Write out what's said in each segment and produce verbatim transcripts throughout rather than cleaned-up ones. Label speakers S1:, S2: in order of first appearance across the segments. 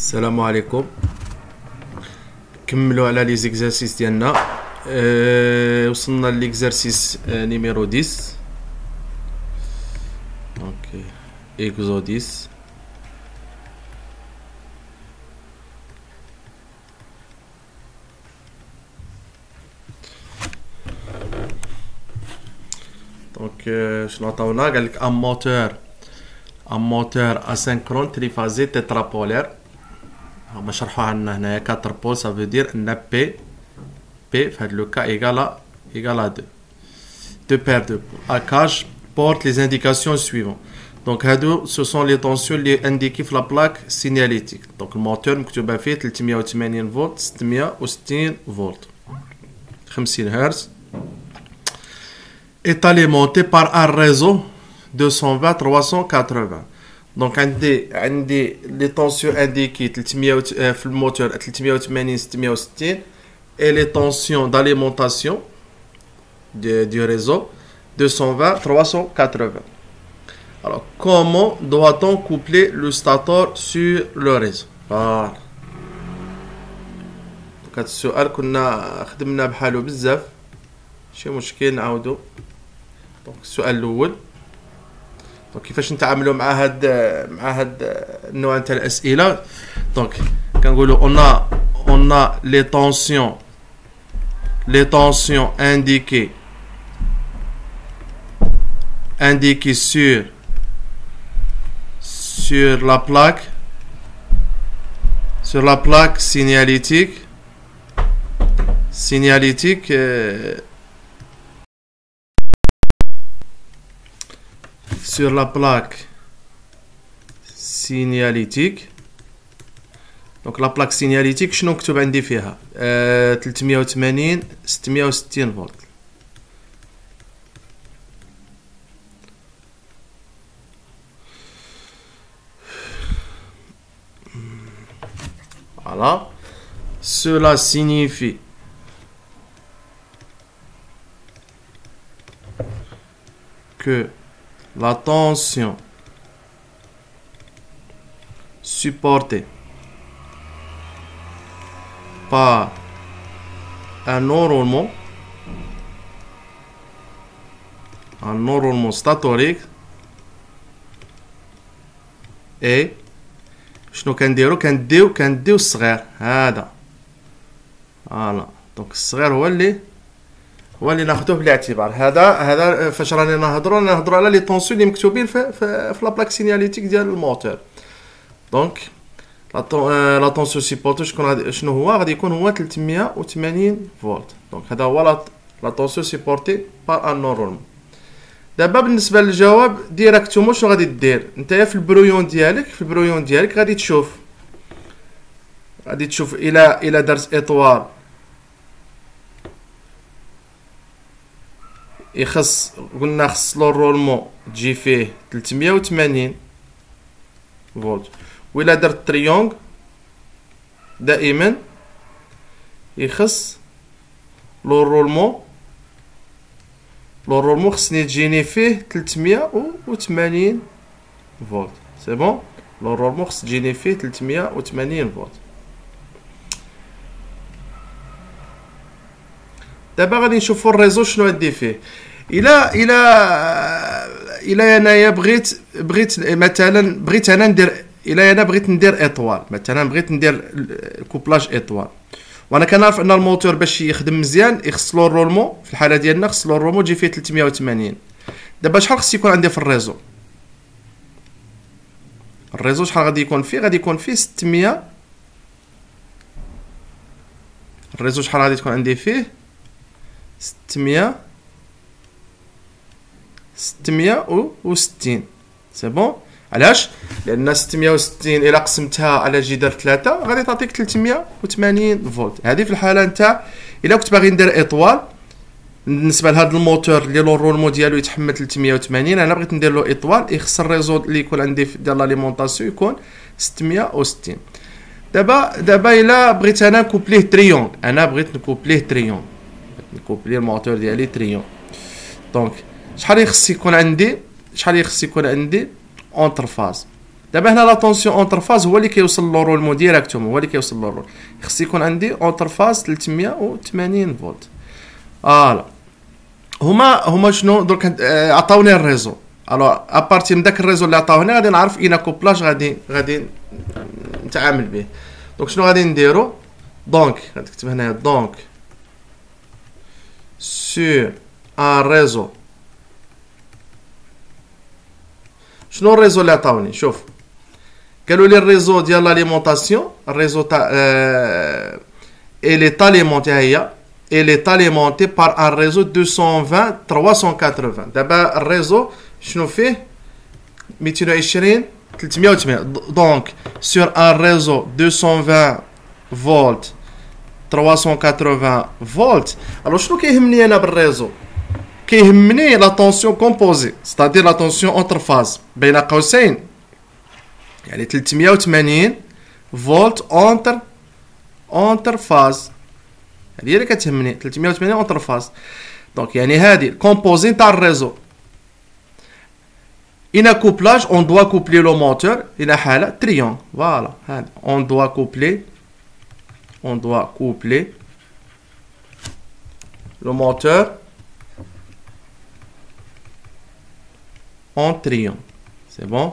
S1: السلام عليكم. كملوا على لي زيكزارسيس ديالنا. أه وصلنا ليكزارسيس أه نيميرو ديس. اوكي اكزو ديس. دونك شنو عطاونا؟ قال لك ان موتور ان موتور اسينكرون تريفازي تترابولير. هما شرحوها لنا هنايا quatre بول، ça veut dire ان بي بي في هاد لو كا ايغال ايغال ا deux deux paires de à cage porte les indications suivantes. Donc هادو ce sont les tensions اللي indiquées في la plaque signalétique. Donc الموتور مكتوبة فيه ثلاثمية وثمانين فولت، ستمية وستين فولت، خمسين هرتز، est alimenté par un réseau deux cent vingt trois cent quatre-vingts. Donc عندي عندي لي طونسيون انديكي ثلاثمية في الموتور ثلاثمية وثمانين ستمية وستين et les tensions d'alimentation du, du réseau deux cent vingt trois cent quatre-vingts. Alors comment doit-on coupler le stator sur le réseau? Voilà. Donc هذا السؤال كنا خدمنا بحالو بزاف، ماشي مشكل نعاودو. دونك السؤال الاول، دونك كيفاش نتعاملوا مع هاد مع هاد النوع تاع الاسئله. دونك كنقولوا on a on a les tensions les tensions indiquées indiquées sur sur la plaque sur la plaque signalétique signalétique euh, sur la plaque signalétique. Donc la plaque signalétique شنو مكتوب عندي فيها؟ آه ثلاثمية وثمانين ستمية وستين فولت. Voilà. Cela signifie que la tension supportée par un enroulement un enroulement statorique et شنو كنديرو؟ كنديو كنديو الصغير هذا. فوالا دونك الصغير هو اللي هو اللي ناخذوه بالاعتبار. هذا هذا فاش راني نهضروا نهضروا على لي طونسيون اللي مكتوبين في في, في لا بلاك سينياليتيك ديال الموتور. دونك لا طونسيون سيبورتي شكون شنو هو؟ غادي يكون هو ثلاثمية وثمانين فولت. دونك هذا هو لا طونسيون سيبورتي بار ان نورمال. دابا بالنسبه للجواب ديريكتومون شنو غادي دير نتايا في البرويون ديالك؟ في البرويون ديالك غادي تشوف غادي تشوف الى الى درت اطوال يخص، قلنا خص لو رولمون تجي فيه ثلاثمية وثمانين فولت، وإلا درت تريونغ دائما يخص لو رولمون لو رولمون خصني تجيني فيه ثلاثمية وثمانين فولت. سي بون، لو رولمون خص تجيني فيه ثلاثمية وثمانين فولت. دابا غادي نشوفو الريزو شنو غادي فيه. الى الى الى انايا بغيت بغيت مثلا بغيت انا ندير الى انا بغيت ندير اطوال، مثلا بغيت ندير كوبلاج اطوال، وانا كنعرف ان الموتور باش يخدم مزيان يخص له الرولمون، في الحاله ديالنا خص له الرولمون يجي فيه ثلاثمية وثمانين. دابا شحال خص يكون عندي في الريزو؟ الريزو شحال غادي يكون فيه؟ غادي يكون فيه ستمية. الريزو شحال غادي تكون عندي فيه؟ ستمية ستمية وستين. سي بون. علاش؟ لان ستمية وستين الى قسمتها على جذر ثلاثة غادي تعطيك ثلاثمية وثمانين فولت. هذه في الحاله نتاع الى كنت باغي ندير اطوال بالنسبه لهذا الموتور اللي لو رولمون ديالو يتحمل ثلاثمية وثمانين، انا بغيت ندير له اطوال يخص الريزو اللي يكون عندي ديال لاليمونطاسيون يكون ستمية وستين. دابا دابا الى بغيت انا نكوبليه تريونغ، انا بغيت نكوبليه تريونغ نكوبلي الموتور ديالي تريون. دونك شحال يخص يكون عندي شحال يخص يكون عندي اونتر فاز؟ دابا هنا لا طونسيون اونتر فاز هو اللي كيوصل لورولمون ديريكتومون، هو اللي كيوصل لورول. خص يكون عندي اونتر فاز ثلاثمية وثمانين فولت. فوالا هما هما شنو درك عطاوني الريزو. الو ابارتي من داك الريزو اللي عطاوني غادي نعرف اين كوبلاج غادي غادي نتعامل به. دونك شنو غادي نديرو؟ دونك غادي نكتب هنايا دونك سور ان ريزو. شنو الريزو اللي عطاوني؟ شوف قالوا لي الريزو ديال لاليمونطاسيون، الريزو تاع اه il est alimenté هي il est alimenté par un réseau deux cent vingt trois cent quatre-vingts. دابا الريزو شنو فيه؟ مئتين وعشرين ثلاثمية وثمانين. دونك sur un réseau deux cent vingt فولت trois cent quatre-vingts فولت. الو شنو كيهمني انا بالريزو؟ كيهمني لا طونسيون كومبوزي، ستادير لا طونسيون اونتر فاز بين قوسين، يعني ثلاثمية وثمانين فولت اونتر اونتر فاز، هذه هي اللي كتهمني ثلاثمية وثمانين اونتر فاز. دونك يعني هذه الكومبوزي تاع الريزو. إنا كوبلاج اون دوا كوبلي لو موتور إلى حالة تريون. فوالا هذا اون دوا كوبلي اون دوا كوبلي لو موتور en triangle. C'est bon?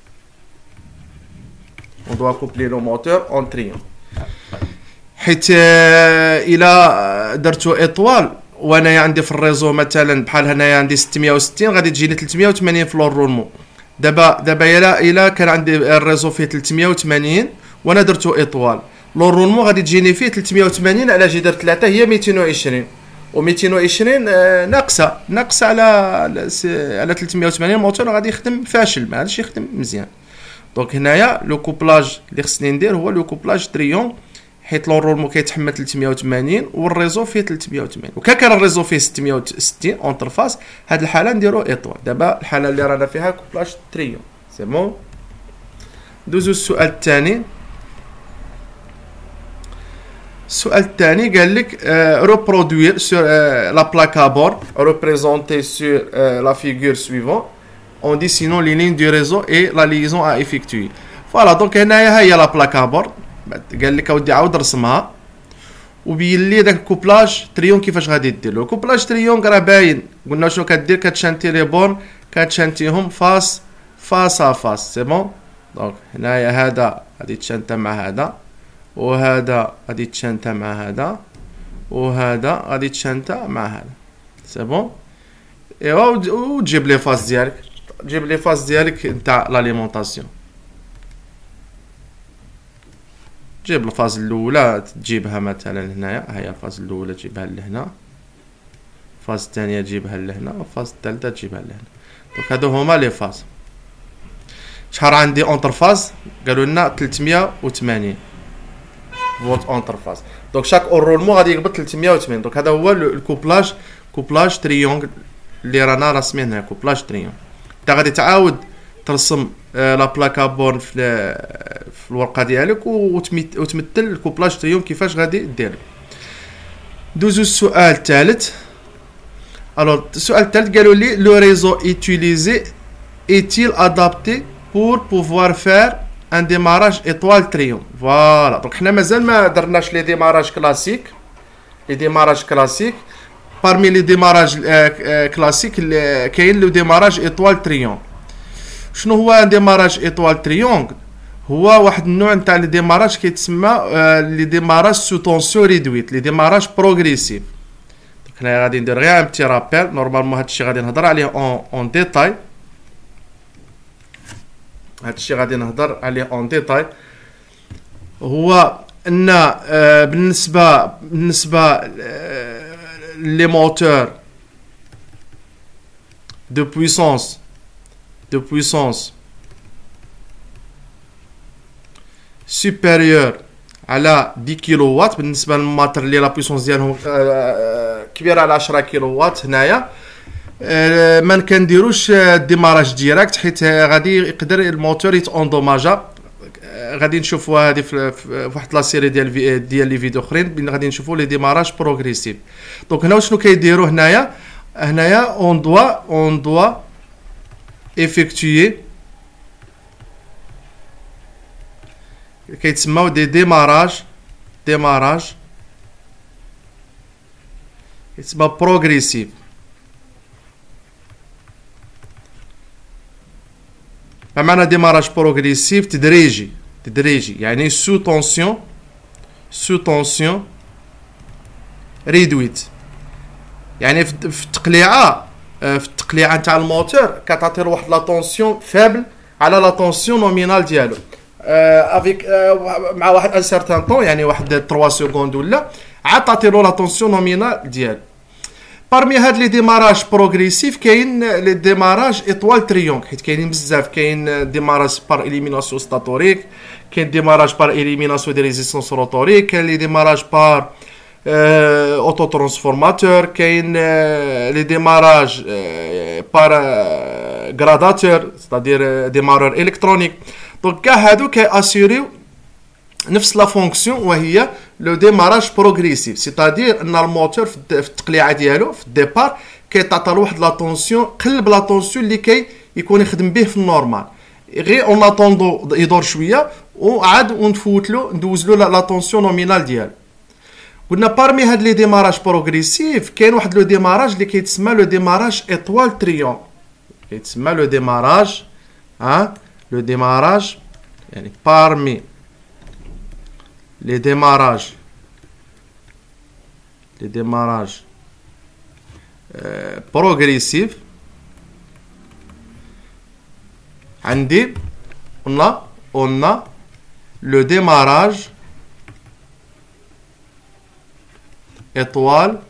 S1: On doit coupler le moteur en triangle. حيت الى درتو اطوال وانايا عندي في الريزو مثلا بحال هنايا عندي ستمية وستين غادي تجيني ثلاثمية وثمانين في لورولمون. دابا دابا الا الا كان عندي الريزو فيه ثلاثمية وثمانين وانا درتو اطوال، لورولمون غادي تجيني فيه ثلاثمية وثمانين على جذر ثلاثة هي مئتين وعشرين، و مئتين وعشرين ناقصه ناقصه على على ثلاثمية وثمانين. الموتور غادي يخدم فاشل، ما غاديش يخدم مزيان. دونك هنايا لو كوبلاج اللي خصني ندير هو لو كوبلاج تريون، حيت لورولمون كيتحمل ثلاثمية وثمانين والريزو فيه ثلاثمية وثمانين. وكان كان الريزو فيه ستمية وستين اونتر فاس، هاد الحاله نديرو اطوال. دابا الحاله اللي رانا فيها كوبلاج تريون. سي بون. دوزو السؤال الثاني. السؤال الثاني قال لك reproduire sur la plaque à bord représentée sur la figure suivante en dessinant les lignes du réseau et la liaison à effectuer. فوالا دونك هنايا هي لا بلاك à bord. قال لك اودي عاود رسمها وبين لي داك الكوبلاج تريون كيفاش غادي دير له. كوبلاج تريون راه باين، قلنا شنو كدير؟ كتشانتي لي بون كتشانتيهم فاس فاس ا فاس. سي بون. دونك هنايا هذا غادي تشانتا مع هذا، وهذا غادي تشانتا مع هذا، وهذا غادي تشانتا مع هذا. سي بون. ايوا وتجيب لي فاز ديالك، تجيب لي فاز ديالك نتاع لاليمونطاسيون. تجيب الفاز الاولى تجيبها مثلا هنايا، هي الفاز الاولى تجيبها لهنا، الفاز الثانيه تجيبها لهنا، والفاز الثالثه تجيبها لهنا. دونك هادو هما لي فاز. شحال عندي اونتر فاز؟ قالوا لنا ثلاثمية وثمانين فولت اونتر فاز. دونك شاك اورولمون غادي يقبض ثلاثمية وثمانين. دونك هذا هو الكوبلاج كوبلاج تريونغل اللي رانا راسمين هنا، كوبلاج تريونغل. انت غادي تعاود ترسم لا بلاكا بورن في في الورقه ديالك وتمثل الكوبلاج تريونغل كيفاش غادي دير. دوزو السؤال الثالث. الوغ السؤال الثالث قالوا لي لو ريزو utilisé est-il adapté pour pouvoir faire ان ديماراج اطوال تريون. فوالا دونك حنا مازال ما درناش لي ديماراج كلاسيك. لي ديماراج كلاسيك بارمي لي ديماراج كلاسيك كاين لو ديماراج اطوال تريون. شنو هو ان ديماراج اطوال تريونغ؟ هو واحد النوع نتاع لي ديماراج كيتسمى لي ديماراج سو طونسيون ريدويت، لي ديماراج بروغريسيف. دونك هنايا غادي ندير غير ان بتي رابيل. نورمالمون هادشي غادي نهضر عليه اون اون ديتاي، هادشي غادي نهضر عليه اون ديتاي. هو ان آه بالنسبه بالنسبه آه لي موتور دو بويسونس دو بويسونس سوبيريور على عشرة كيلو وات، بالنسبه للماتر اللي لا بويسونس ديالهم آه كبيره على عشرة كيلو وات، هنايا أه ما كنديروش الديماراج ديريكت، حيت غادي يقدر الموتور يتاندوماجا. غادي نشوفوها هذه في واحد لا سيري ديال ديال لي فيديو اخرين، غادي نشوفوا لي ديماراج بروغريسيف. دونك هنا شنو كيديروا هنايا؟ هنايا اون دوا اون دوا effectuer كيتسماو دي ديماراج ديماراج كيتسمى بروغريسيف. ما معنى ديماراج بروغريسيف؟ تدريجي تدريجي يعني سو طونسيون سو طونسيون ريدويت، يعني في التقليعه في التقليعه نتاع الموتور كتعطي واحد لا طونسيون فابل على لا طونسيون نومينال ديالو افيك مع واحد ان سارتان طون، يعني واحد ثلاثة سكوند ولا عاد تعطي له لا طونسيون نومينال ديالو. بارمي هاد لي ديماراج بروغريسيف كاين لي ديماراج ايطوال تريونغ، حيت كاينين بزاف. كاين ديماراج بار اليميناسيون ستاتوريك، كاين ديماراج بار اليميناسيون دي ريزيستانس روتوريك، كاين لي ديماراج بار اوتو ترانسفورماتور، كاين لي ديماراج بار غراداتور ستادير ديمارور الكترونيك. دونك كاع هادو كياسيريو نفس لا فونكسيون وهي لو ديماراج بروغريسيف، سيتادير ان الموتور في التقليعه ديالو في الديبار كيتعطى واحد لا طونسيون قلب لا طونسيون اللي كي يكون يخدم به في النورمال، غير اون اتوندو يدور شويه وعاد ونفوت له ندوز له لا طونسيون نومينال ديالو. قلنا بارمي هاد لي ديماراج بروغريسيف كاين واحد لو ديماراج اللي كيتسمى لو ديماراج ايطوال تريون، كيتسمى لو ديماراج ها لو ديماراج يعني بارمي لي ديماراج لي ديماراج بروغريسيف. عندي قلنا قلنا لو ديماراج ايطوال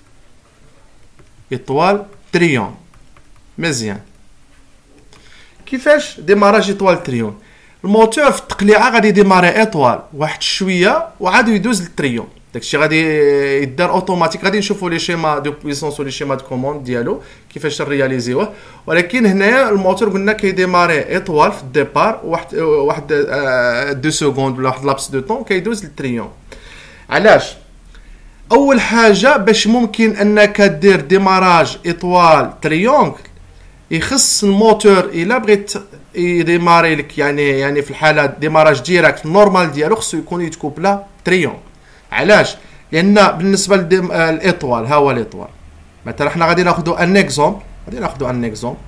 S1: ايطوال تريون. مزيان. كيفاش ديماراج ايطوال تريون؟ الموتور في التقليعه غادي يديماري ايطوال واحد شويه وعاد يدوز للتريون، داكشي غادي يدار اوتوماتيك. غادي نشوفوا لي شيما دو بويسونس ولي شيما دو كوموند ديالو كيفاش نرياليزيوه، ولكن هنايا الموتور قلنا كيديماري ايطوال في الديبار واحد واحد دو سكوند ولا واحد لابس دو طون كيدوز للتريون. علاش؟ اول حاجه باش ممكن انك دير ديماراج ايطوال تريونغ يخص الموتور الا بغيت يديماري لك، يعني يعني في الحاله ديماراج ديراكت نورمال ديالو خصو يكون يتكوبلا تريونغ. علاش؟ لان بالنسبه للايطوال ها هو الايطوال مثلا حنا غادي ناخذوا ان اكزومبل غادي ناخذوا ان اكزومبل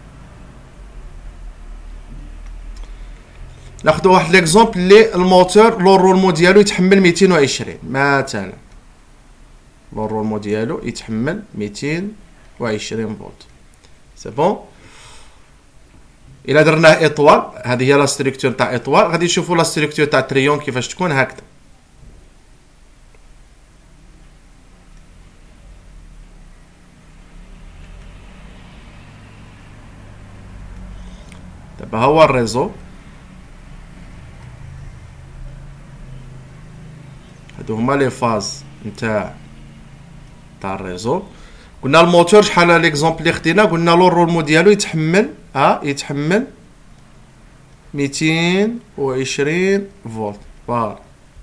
S1: ناخذوا واحد ليكزومبل اللي الموتور لو رولمو ديالو يتحمل مئتين وعشرين مثلا، لو رولمو ديالو يتحمل مئتين وعشرين فولت. سي بون. الا درناه ايطوال هذه هي لا ستركتور تاع ايطوال، غادي نشوفوا لا ستركتور تاع تريون كيفاش تكون هكذا. دابا ها هو الريزو، هادو هما لي فاز نتاع تاع الريزو. قلنا الموتور شحال ليكزومبل اللي خدينا، قلنا لو رولمو ديالو يتحمل ها يتحمل مئتين وعشرين فولت. فوالا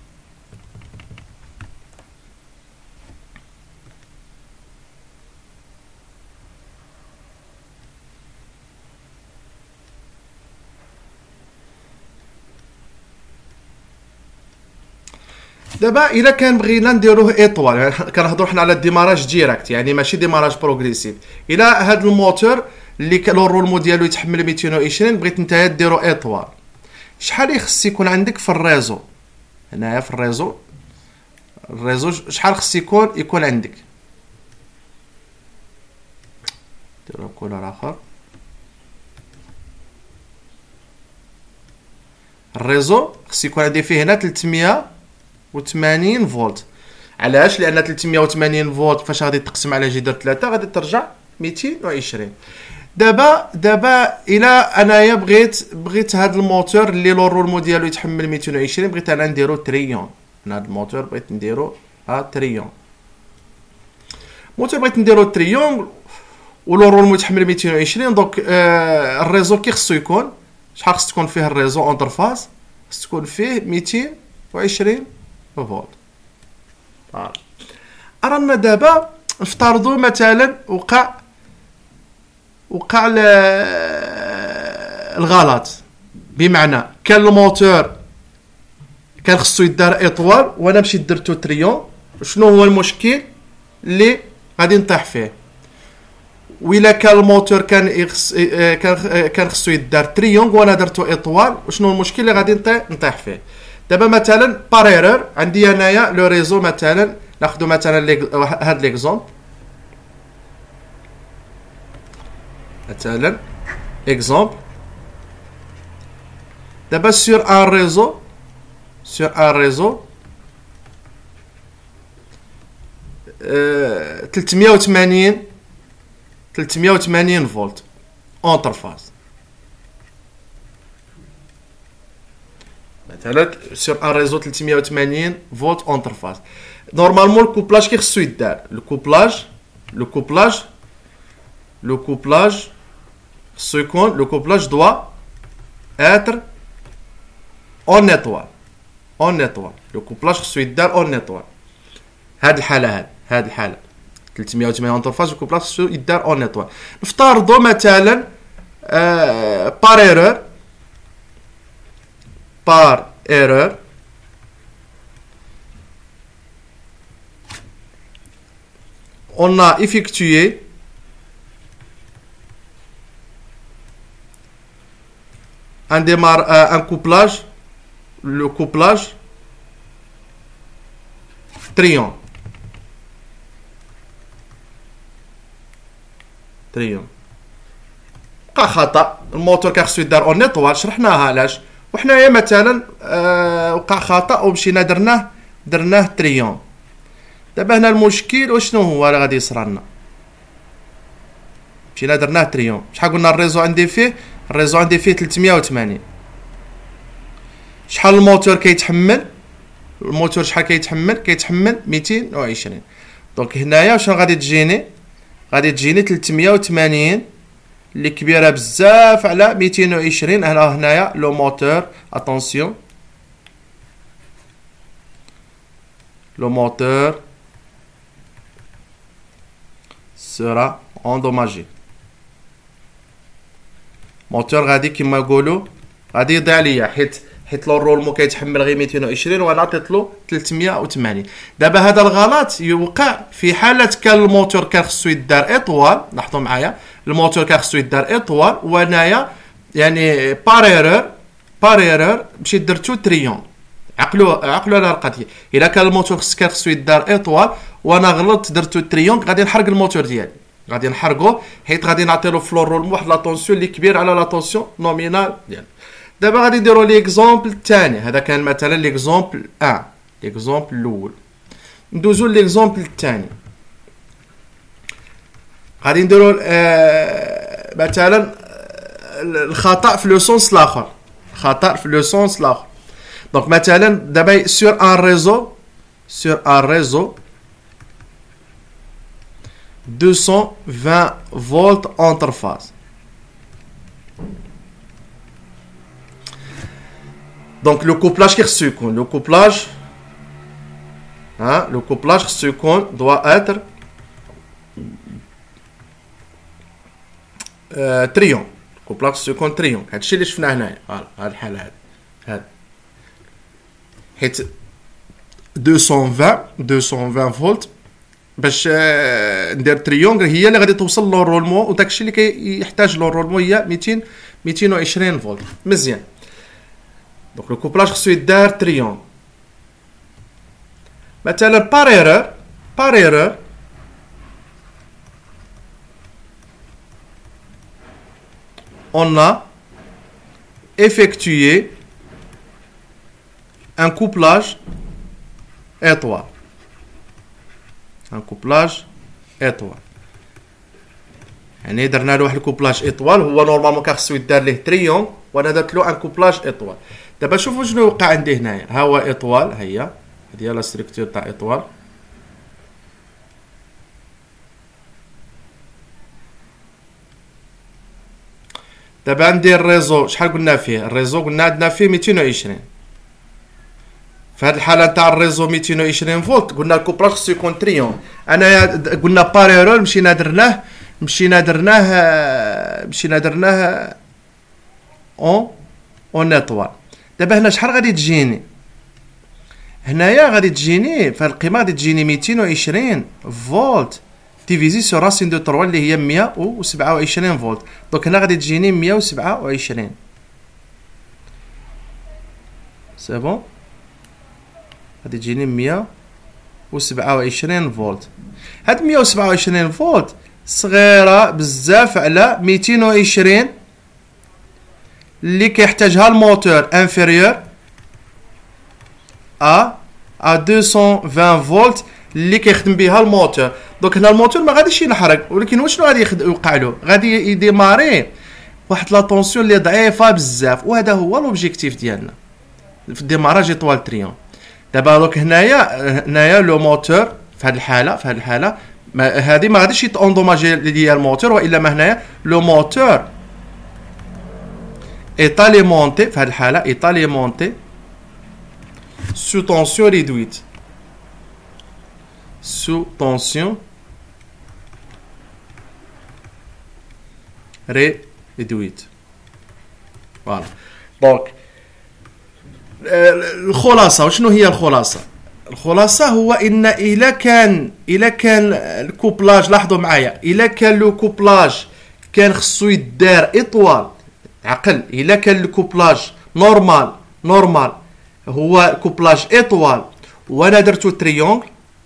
S1: دابا الا كان بغينا نديروه ايطوال، يعني كنهضروا حنا على الديماراج ديراكت يعني ماشي ديماراج بروغريسيف. الا هذا الموتور اللي لو رولمو ديالو يتحمل مئتين وعشرين بغيت نتايا ديرو ايطوال، شحال يخص يكون عندك في الريزو؟ هنايا في الريزو الريزو شحال خص يكون يكون عندك؟ ديرو كولر اخر. الريزو خص يكون عندي فيه هنا ثلاثمية وثمانين فولت. علاش؟ لان ثلاثمية وثمانين فولت فاش غادي تقسم على جذر ثلاثة غادي ترجع مئتين وعشرين. دابا دابا الا انايا بغيت بغيت هذا الموتور اللي لو رولمو ديالو يتحمل مئتين وعشرين بغيت انا نديرو تريون. هذا الموتور بغيت نديرو ها تريون، موتور بغيت نديرو تريون ولو رولمو يتحمل مئتين وعشرين. دونك آه الريزو كي خصو يكون شحال خص تكون فيه الريزو اونتر فاز؟ خص تكون فيه مئتين وعشرين فولت. آه. رانا دابا نفترضوا مثلا وقع وقع الغلط، بمعنى كان الموتور كان خصو يدار اطوال وانا مشيت درتو تريون. شنو هو المشكل اللي غادي نطيح فيه؟ وإلا كان الموتور كان يخص كان كان خصو يدار تريونغ وانا درتو اطوال، وشنو المشكل اللي غادي نطيح نطيح فيه؟ دابا مثلا بار ايرور عندي انايا لو ريزو، مثلا ناخذ مثلا هاد ليكزومبل، مثلا اكزومبل دابا سور ان ريزو سور ان ريزو ثلاثمية وثمانين ثلاثمية وثمانين فولت اونتر فاز. مثلا سور ان ريزو ثلاثمية وثمانين فولت اونتر فاز. نورمالمون الكوبلاج كي خصو يدار، الكوبلاج لو كوبلاج لو كوبلاج خصو يكون لو كوبلاج دوا اتر اون ايطوال اون ايطوال. لو كوبلاج خصو يدار اون ايطوال. هاد الحاله هاد هاد الحاله ثلاثمية وثمانين اونتر فاز، الكوبلاج خصو يدار اون ايطوال. نفترضوا مثلا آه بار ايرور بار ايرور on a effectué un démarre euh, un couplage, le couplage trion trion وقع خطا. الموتور كان خصو يدار اون ايطوال، شرحناها علاش. وحنايا مثلا آه وقع خطا ومشينا درناه درناه تريون. دابا هنا المشكل وشنو هو اللي غادي يصرى لنا؟ مشينا درناه تريون. شحال قلنا الريزو عندي فيه؟ الريزو عندي فيه ثلاثمية وثمانين. شحال الموتور كيتحمل؟ الموتور شحال كيتحمل؟ كيتحمل ميتين وعشرين. دونك هنايا شنو غادي تجيني؟ غادي تجيني ثلاثمية وثمانين اللي كبيره بزاف على ميتين وعشرين. هنا هنايا لو موتور اتونسيون لو موتور sera endommagé. موتور غادي كيما نقولوا غادي يضيع ليا، حيت حيت لو رولمو كيتحمل غير ميتين وعشرين وانا عطيتلو ثلاثمية وثمانين. دابا هذا الغلط يوقع في حاله كان الموتور كان خصو يدار اطوال. لاحظوا معايا الموتور كان خصو يدار اطوال وانايا يعني بار ايرور بار ايرور مشيت درتو تريون. عقلوا عقلوا على القضيه. الا كان الموتور خص كان خصو يدار اطوال وانا غلطت درتو تريون، غادي نحرق الموتور ديالي، غادي نحرقو حيت غادي نعطيلو فلور رولمو واحد لا طونسيون اللي كبير على لا طونسيون نومينال ديالو. دابا غادي نديرو ليكزومبل الثاني. هذا كان مثلا ليكزومبل واحد، ليكزومبل الاول. ندوزو ليكزومبل الثاني. غادي نديرو آه مثلا الخطا في لو سونس الاخر، خطا في لو سونس الاخر. دونك مثلا دابا سور ان ريزو سور ان ريزو deux cent vingt volts entre phase. Donc le couplage qui خصو يكون le couplage hein, le couplage خصو يكون doit être euh, trion. le couplage خصو يكون trion. هادشي اللي شفناه هنايا. فوالا هاد الحاله هاد هاد حيت deux cent vingt deux cent vingt فولت باش ندير تريونغل هي اللي غادي توصل لو رولمو، وداكشي اللي كيحتاج لو رولمو هي ميتين ميتين وعشرين فولت. مزيان. دونك لو كوبلاج خصو يدار تريونغل. مثلا بار ايرور بار ايرور on a effectué un couplage étoile un couplage étoile. يعني درنا له واحد الكوبلاج ايطوال. هو نورمالمون كان خصو يدار ليه تريون وانا درت له ان كوبلاج ايطوال. دابا شوفوا شنو وقع عندي هنايا. ها هو ايطوال، هي هذه هي لا ستركتور تاع ايطوال. دابا عندي الريزو. شحال قلنا فيه الريزو؟ قلنا عندنا فيه ميتين وعشرين. في هذه الحاله تاع الريزو ميتين وعشرين فولت. قلنا الكوبلاج خصو يكون تريون. انا قلنا بار ايرور مشينا درناه مشينا درناه مشينا درناه اون اون ايطوال. دابا هنا شحال غادي تجيني؟ هنايا غادي تجيني في القيمه غادي تجيني ميتين وعشرين فولت ديفيزي سو راسين دو ثلاثة اللي هي مية وسبعة وعشرين فولت. دونك هنا غادي تجيني مية وسبعة وعشرين. سي بون، غادي تجيني مية وسبعة وعشرين فولت. هاد مية وسبعة وعشرين فولت صغيره بزاف على ميتين وعشرين اللي كيحتاجها الموتور انفيريور ا ا مئتين وعشرين فولت اللي كيخدم بها الموتور. دونك هنا الموتور ما غاديش ينحرق، ولكن واش غادي يوقع له؟ غادي يديماري واحد لا طونسيون اللي ضعيفه بزاف، وهذا هو لوبجيكتيف ديالنا في الديماراج ايطوال تريون. دابا دوك هنايا هنايا لو موتور في هذه الحاله في هذه الحاله هذه ما غاديش يتوندوماجي ديال الموتور، والا ما هنايا لو موتور est alimenté في هذه الحالة est alimenté sous tension réduite sous tension réduite. Voilà. Donc الخلاصة، وشنو هي الخلاصة؟ الخلاصة هو ان إلا كان إلا كان الكوبلاج، لاحظوا معايا، إلا كان لو كوبلاج كان خصو يدار إطوال عقل، إلا كان الكوبلاج نورمال نورمال هو كوبلاج ايطوال وانا درتو تريونغل،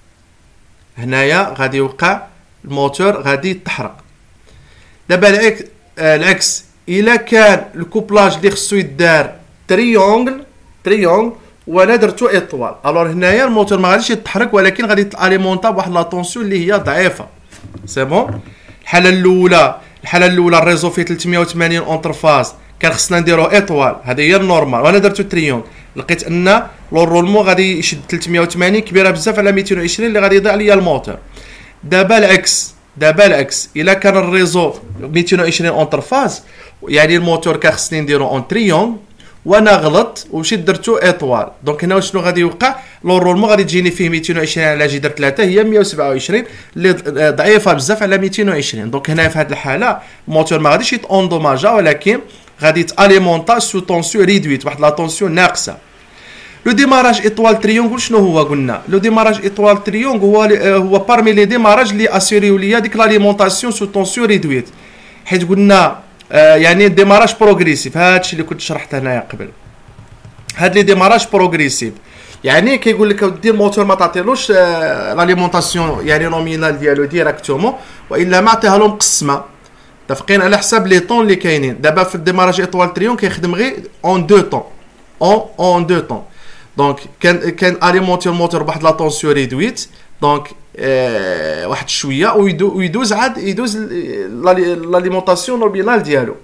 S1: هنايا غادي يوقع الموتور غادي يتحرق. دابا العكس العكس إلا كان الكوبلاج اللي خصو يدار تريونغل تريونغل وانا درتو ايطوال، الوغ هنايا الموتور ما غاديش يتحرك، ولكن غادي يتاليمونطا بواحد لا طونسيون اللي هي ضعيفه. سي بون. الحاله الاولى الحاله الاولى الريزو فيه ثلاثمية وثمانين اونتر فاز، كان خصنا نديرو ايطوال، هذه هي النورمال، وانا درتو تريون، لقيت ان لورولمون غادي يشد ثلاثمية وثمانين كبيره بزاف على ميتين وعشرين اللي غادي يضيع ليا الموتور. دابا العكس دابا العكس الا كان الريزو ميتين وعشرين اونتر فاز، يعني الموتور كان خصني نديرو اون تريون وانا غلط ومشيت درتو ايطوال، دونك هنا شنو غادي يوقع؟ لورولمون غادي تجيني فيه ميتين وعشرين على جذر ثلاثة هي مية وسبعة وعشرين اللي ضعيفه بزاف على ميتين وعشرين. دونك هنا في هذه الحاله الموتور ما غاديش يتوندوماجا، ولكن غادي يتاليمونطا سو طونسيون ريدويت، واحد لا طونسيون ناقصه. لو ديماراج ايطوال تريونغل شنو هو؟ قلنا لو ديماراج ايطوال تريونغل هو هو بارمي لي ديماراج اللي اسيريو ليا ديك لاليمونطاسيون سو طونسيون ريدويت، حيت قلنا آه يعني ديماراج بروغريسيف، هادشي اللي كنت شرحت هنايا قبل. هاد لي ديماراج بروغريسيف يعني كيقول لك ودي الموتور ما تعطيلوش آه لاليمونطاسيون يعني نومينال ديالو ديراكتومون، والا ما عطيها له مقسمه، متفقين على حساب لي طون اللي كاينين. دابا في الديماراج ايطوال تريون كيخدم غير اون دو طون اون اون دو طون، دونك كان كان اليمونتي الموتور بواحد لا طونسيون ريدويت، دونك آه واحد شويه ويدوز عاد يدوز لاليمونطاسيون نومينال ديالو.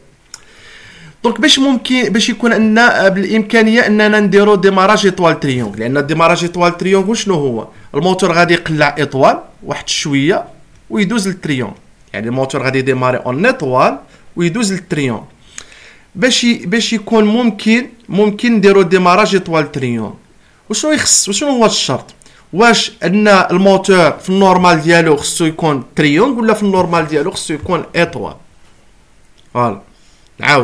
S1: دونك باش ممكن باش يكون عندنا بالامكانيه اننا نديرو ديماراج ايطوال تريونغ، لان الديماراج ايطوال تريونغ شنو هو؟ الموتور غادي يقلع ايطوال واحد شويه ويدوز للتريونغ، يعني الموتور غادي يديماري اون ايطوال ويدوز للتريونغ. باش باش يكون ممكن ممكن نديرو ديماراج ايطوال تريونغ، وشنو يخص وشنو هو الشرط؟ واش ان الموتور في النورمال ديالو خصو يكون تريونغ ولا في النورمال ديالو خصو يكون ايطوال؟ فوالا نعاود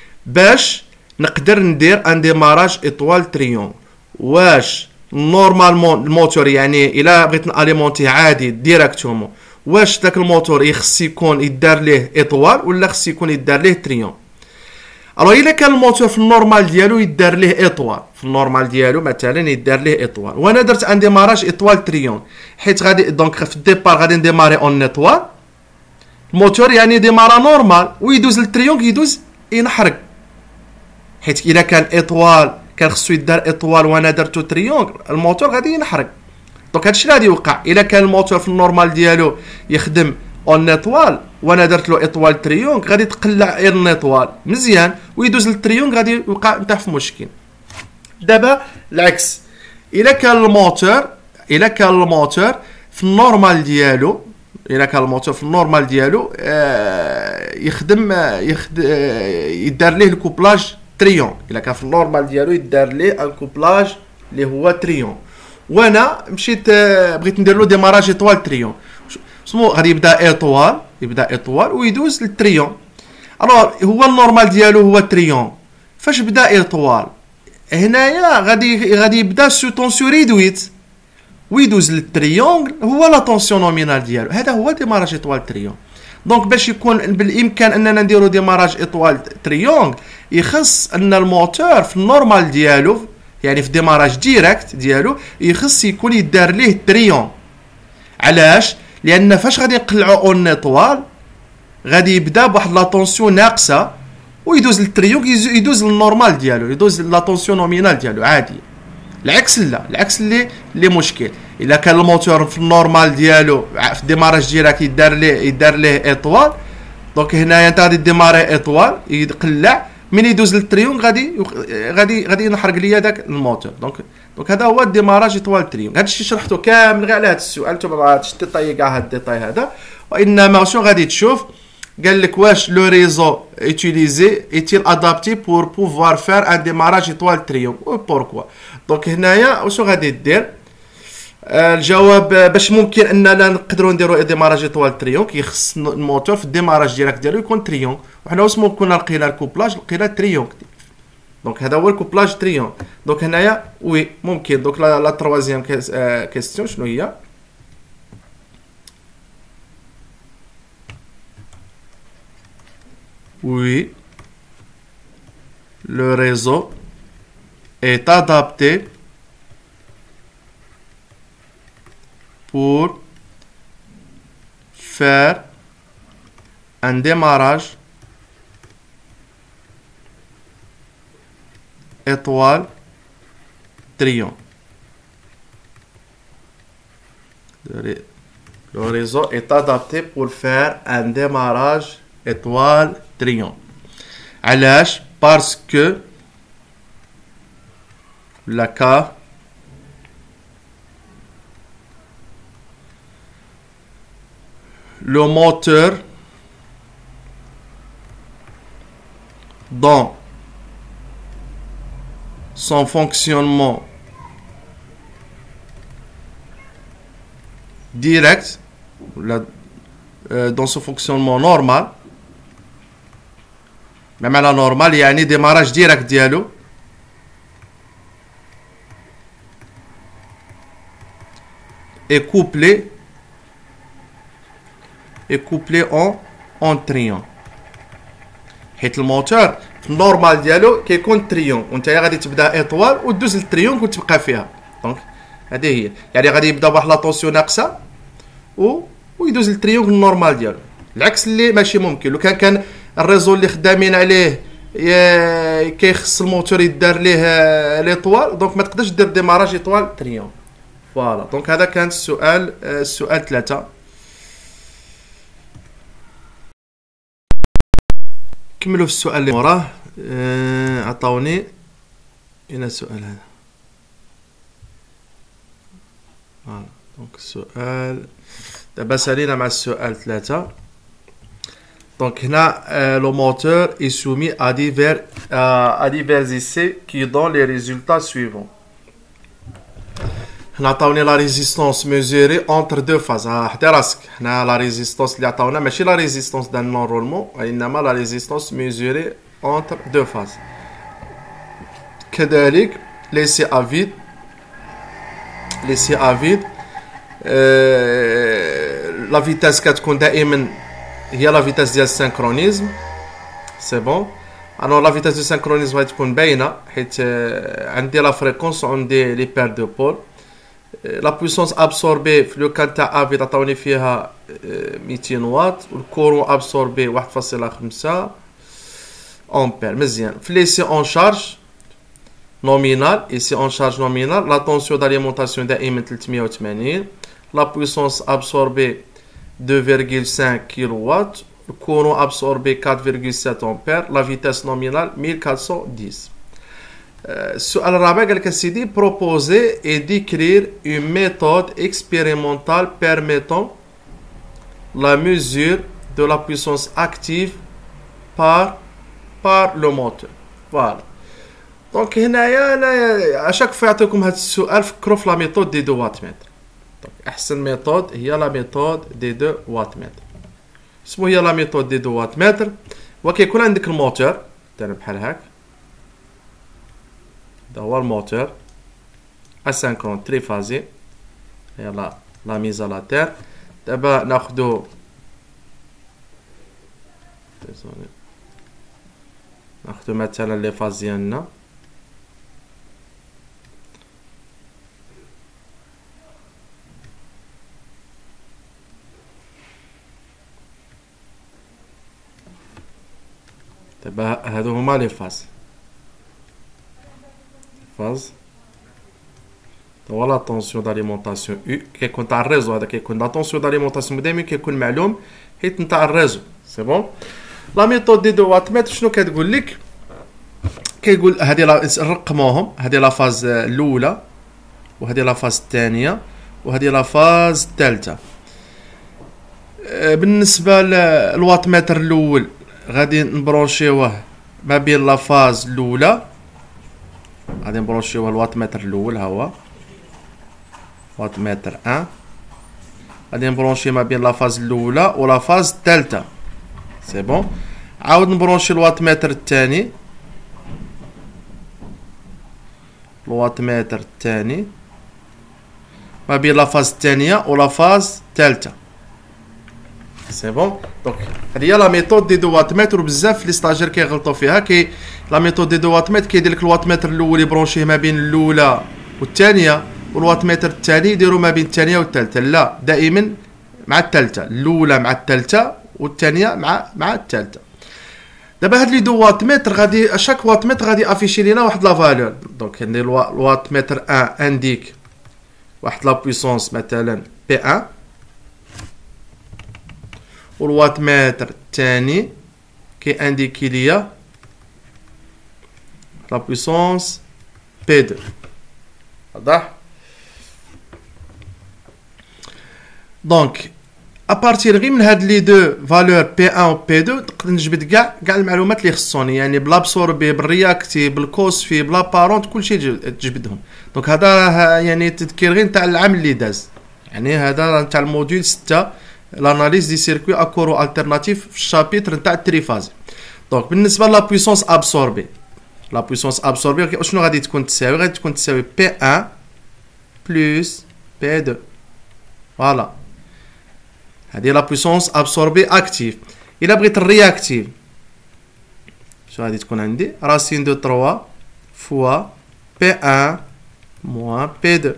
S1: باش نقدر ندير ان ديماراج ايطوال تريونغ، واش نورمالمون الموتور يعني الا بغيت ناليمونتي عادي ديراكتومون، واش داك الموتور يخص يكون يدار ليه ايطوال ولا خص يكون يدار ليه تريون؟ الو الا كان الموتور في النورمال ديالو يدار ليه ايطوال، في النورمال ديالو مثلا يدار ليه ايطوال، وانا درت ان ديماراج ايطوال تريون، حيت غادي دونك في الديبار غادي نديماري اون ايطوال، الموتور يعني ديمارا نورمال ويدوز للتريونغ يدوز ينحرق، حيت الا كان ايطوال كان خصو يدار ايطوال وانا درتو تريونغ الموتور غادي ينحرق. دونك هادشي اللي غادي يوقع الا كان الموتور في النورمال ديالو يخدم اون ايطوال وانا درت له ايطوال تريونغ، غادي تقلع اون ايطوال مزيان ويدوز للتريونغ، غادي يوقع نتاع في مشكل. دابا العكس الا كان الموتور الا كان الموتور في النورمال ديالو الا كان الموتور في النورمال ديالو آه يخدم آه يخد آه يدار ليه الكوبلاج تريون، الا كان في النورمال ديالو يدار ليه ان كوبلاج اللي هو تريون، وانا مشيت آه بغيت ندير له ديماراج ايطوال تريون، سمو غادي يبدا ايطوال يبدا ايطوال ويدوز للتريون. الوغ هو النورمال ديالو هو تريون، فاش بدا ايطوال هنايا غادي غادي يبدا سو طونسيون ريدويت ويدوز للتريونغل هو لا طونسيون نومينال ديالو. هذا هو ديماراج اطوال تريونغل. دونك باش يكون بالامكان اننا نديرو ديماراج اطوال تريونغل يخص ان الموتور في النورمال ديالو يعني في ديماراج ديريكت ديالو يخص يكون يدار ليه تريون. علاش؟ لان فاش غادي نقلعو اون اطوال غادي يبدا بواحد لا طونسيون ناقصه ويدوز للتريونغل يدوز للنورمال ديالو يدوز لا طونسيون نومينال ديالو عادي. العكس لا، العكس اللي اللي مشكل. الا كان الموتور في النورمال ديالو في الديماراج ديالك يدار ليه يدار ليه اطوال، دونك هنايا انت غادي ديماري اطوال يقلع من يدوز للتريونغ غادي غادي غادي ينحرق ليا داك الموتور. دونك دونك هذا هو الديماراج اطوال التريونغ. هذا الشيء شرحته كامل غير على هذا السؤال، انتم ما غاديش تطيق كاع هذا الديتاي هذا، وانما شنو غادي تشوف قال لك واش لو ريزو utilisé est-il adapté pour pouvoir faire un démarrage étoile triangle و pourquoi. دونك هنايا واش غادي دير الجواب باش ممكن اننا نقدروا نديروا ديماراج اطوال تريونغ كيخص الموتور في الديماراج ديالك ديالو يكون تريونغ. وحنا واش ممكن لقينا الكوبلاج لقينا تريونغ. دونك هذا هو الكوبلاج تريونغ. دونك هنايا وي ممكن. دونك لا تروازيام كيستيون شنو هي؟ Oui, le réseau est adapté pour faire un démarrage étoile triangle. Le réseau est adapté pour faire un démarrage étoile triangle. علاش؟ parce que la cas le moteur dans son fonctionnement direct la, euh, dans son fonctionnement normal بمعنى نورمال يعني ديماراج ديريكت ديالو اي كوبلي اي كوبلي اون اون تريون. حيت الموتور في النورمال ديالو كيكون تريون وانت غادي تبدا اطوال ودوز للتريون وتبقى فيها. دونك هذه هي يعني غادي يبدا بواحد لا طونسيون ناقصه و ويدوز للتريون النورمال ديالو. العكس اللي ماشي ممكن. لو كان كان الريزو اللي خدامين عليه كيخص الموتور يدار ليه ليطوال دونك ما تقدرش دير ديماراج اطوال تريون. فوالا دونك هذا كان السؤال السؤال ثلاثة. كملوا في السؤال اللي وراه. عطاوني هنا السؤال هذا. فوالا دونك السؤال دابا سالينا مع السؤال ثلاثة. Donc, là, euh, le moteur est soumis à divers, euh, à divers essais qui donnent les résultats suivants. On a la résistance mesurée entre deux phases. On a la résistance, mais la résistance d'un enroulement, mais la résistance mesurée entre deux phases. كذلك laisser à vide, laisser à vide, euh, la vitesse كتكون دائما هي لا فيتاس ديال السينكرونيزم. سي بون. الو لا فيتاس دو سينكرونيزم غادي تكون باينه حيت عندي لا فريكونس وعندي لي بير دو بول. لا بويسونس ابسوربي في لو كان تاع افي عطاوني فيها ميتين واط والكورون ابسوربي واحد فاصلة خمسة امبير. مزيان. في لي سي اون شارج نومينال اي سي اون شارج نومينال لا طونسيون داليمونطاسيون دائما ثلاثمية وثمانين. لا بويسونس ابسوربي deux virgule cinq kilowatts, le courant absorbé quatre virgule sept ampères, la vitesse nominale mille quatre cent dix. السؤال الرابع قال لك سيدي proposer et décrire une méthode expérimentale permettant la mesure de la puissance active par par le moteur. Voilà. Donc هنايا انا اشاك fois يعطيكم هذا السؤال فكروا في لا ميثود دي دو وات متر. احسن ميثود هي لا ميثود دي دو وات متر. اسمو هي لا ميثود دي دو وات متر. وكيكون عندك الموتور داير بحال هاك هذا هو الموتور اسينكرون تريفازي. يلا لا ميز على تير. دابا ناخدو ناخدو مثلا لي فاز ديالنا. دابا هادو هما لي فاز فاز هو لا طونسيون داليمونطاسيون U كيكون تاع الريزو. هذا كيكون لا طونسيون داليمونطاسيون دائما كيكون معلوم حيت نتاع الريزو. سي بون. لا ميثود دي دو واتمتر شنو كتقول لك؟ كيقول هذه نرقموهم، هذه لا فاز الاولى وهذه لا فاز الثانيه وهذه لا فاز الثالثه. بالنسبه للواتمتر الاول غادي نبرونشيوه ما بين لا فاز الاولى، غادي نبرونشيوه الواتمتر الاول ها هو واتمتر واحد، غادي نبرونشي ما بين لا فاز الاولى ولا فاز الثالثه. سي بون. عاود نبرونشي الواتمتر الثاني، الواتمتر الثاني ما بين لا فاز الثانيه ولا فاز الثالثه. سي بون. دونك هذه هي لا ميثود دي دو واتمتر. بزاف لي ستاجير كيغلطوا فيها. كي لا ميثود دي دو واتمتر كيدير لك الواتمتر الاول يبرونشيه ما بين الاولى والثانيه، والواتمتر الثاني يديروا ما بين الثانيه والثالثه. لا، دائما مع الثالثه، الاولى مع الثالثه والثانيه مع مع الثالثه. دابا هاد لي دو واتمتر غادي شاك واتمتر غادي افيشي لينا واحد لا فالور. دونك ندير الواتمتر واحد انديك واحد لا بويسونس مثلا بي واحد، والواتمتر الثاني كي انديكي ليا لا بويسونس بي اثنين. واضح؟ دونك ابارتير غير من هاد لي دو فالور بي واحد و بي اثنين نقدر نجبد كاع كاع المعلومات اللي خصوني، يعني بلا بسوربي بالرياكتي بالكوسفي بلا بارونت كلشي تجبدهم. دونك هذا يعني تذكير غير نتاع العام اللي داز، يعني هذا نتاع الموديول ستة لاناليز دي سيركوي اكورو التيرناتيف في الشابيتر نتاع التريفازي. دونك بالنسبه لا بويسونس ابسوربي، لا بويسونس ابسوربي شنو غادي تكون تساوي؟ غادي تكون تساوي بي واحد بلس بي اثنين. فوالا هذه لا بويسونس ابسوربي اكتيف. الا بغيت الرياكتيف شنو غادي تكون عندي؟ راسين دو ثلاثة فوا بي واحد موان بي اثنين.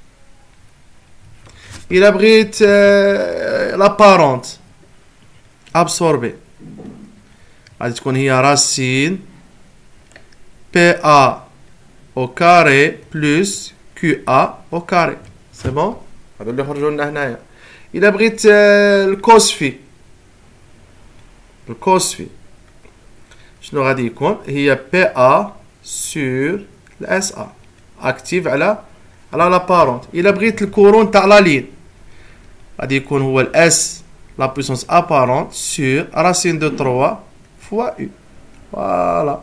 S1: الا بغيت لا بارونت ابسوربي غادي تكون هي راسين بي ا او كاري بلس كيو ا او كاري. سي بون. هادو اللي خرجوا لنا هنايا. الا بغيت الكوسفي، الكوسفي شنو غادي يكون؟ هي بي ا سور الاس ا اكتيف على على لا بارونت. الا بغيت الكورون تاع لا لين غادي يكون هو الاس لا بويسونس ابارونت سور راسين دو ثلاثة فوا او. فوالا.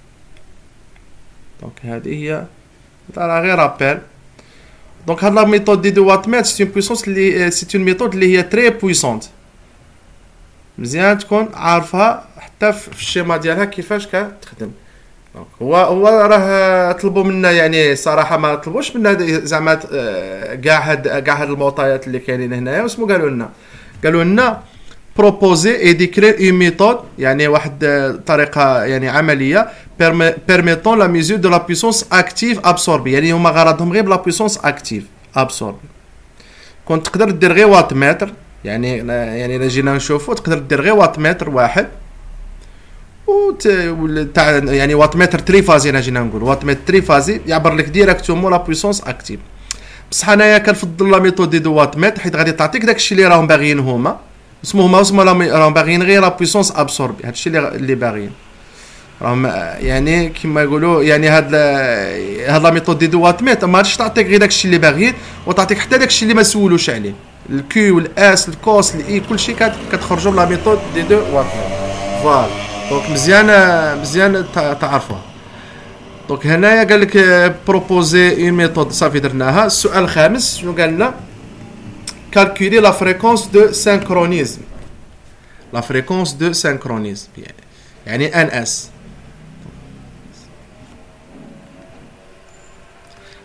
S1: دونك هذه هي راه غير رابيل. دونك هاد لا ميثود دي دو واتمتر سي اون بويسونس اللي سي اون ميثود اللي هي تري بويسونت، مزيان تكون عارفها حتى في الشيما ديالها كيفاش كتخدم. دونك هو هو راه طلبوا منا، يعني صراحه ما طلبوش منا زعما كاع هاد كاع هاد المعطيات اللي كاينين هنايا، واسمو قالوا لنا قالوا لنا بروبوزي اي ديكرير اون ميثود، يعني واحد طريقه يعني عمليه permettant la mesure de la puissance active absorbée. يعني هما غرضهم غير بلا puissance active absorbée. كنت تقدر دير غير واتمتر، يعني يعني الا جينا نشوفو تقدر دير غير واتمتر واحد و تاع يعني واتمتر تريفازي. انا جينا نقول واتمتر تريفازي يعبر لك ديريكتومون لا puissance active. بصح انايا كنفضل لا ميثود دي دو واتمتر حيت غادي تعطيك داكشي اللي راهم باغيين هما، اسمو هما اسمو راهم باغيين غير لا puissance absorbée. هادشي اللي اللي باغيين راهم، يعني كيما يقولوا يعني هاد هاد لا ميثود دي دو واتمتر ما غاديش تعطيك غير داكشي اللي باغيين، وتعطيك حتى داكشي اللي ما سولوش عليه. الكيو والاس الكوس الاي كلشي كتخرجوا بلا ميثود دي دو واتمتر. فوالا. دونك مزيان مزيان تعرفوها. دونك هنايا قال لك بروبوزي اون ميثود صافي درناها. السؤال الخامس شنو قال لنا؟ كالكولي لا فريكونس دو سينكرونيزم. لا فريكونس دو سينكرونيزم يعني ان اس.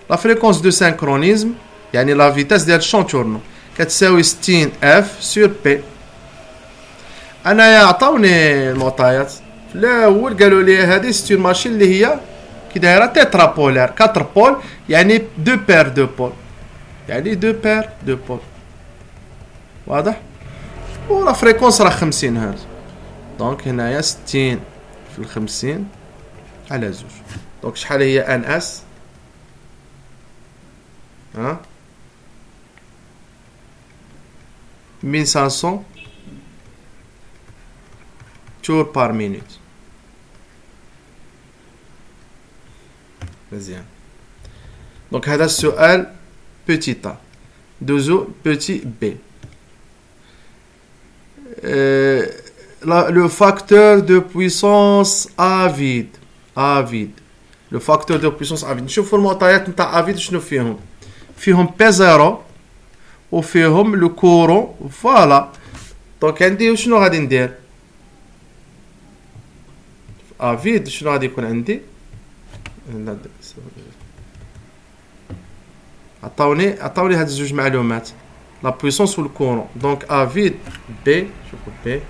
S1: لا فريكونس دو سينكرونيزم يعني لا فيتاس ديال الشون تورنو كتساوي ستين اف سور بي. انايا عطاوني المعطيات في الاول قالوا لي هذه سيت اون ماشين اللي هي كي دايره تيترا بولار كاتر بول يعني دو بير دو بول يعني دو بير دو بول واضح. و لا فريكونس راه خمسين هرتز دونك هنايا ستين في الخمسين على زوج دونك شحال هي ان اس ها mille cinq cents tours par minute. مزيان دونك هذا السؤال petit a دوزو petit b. Euh, la, le facteur de puissance A vide A vide le facteur de puissance A vide نشوفوا المعطيات نتاع A vide شنو فيهم فيهم بي زيرو وفيهم لو كورون فوالا. دونك عندي شنو غادي ندير A vide شنو غادي يكون عندي عطاوني عطاوني هاد الزوج معلومات لا بويسونس و الكورون دونك A vide B شوفوا B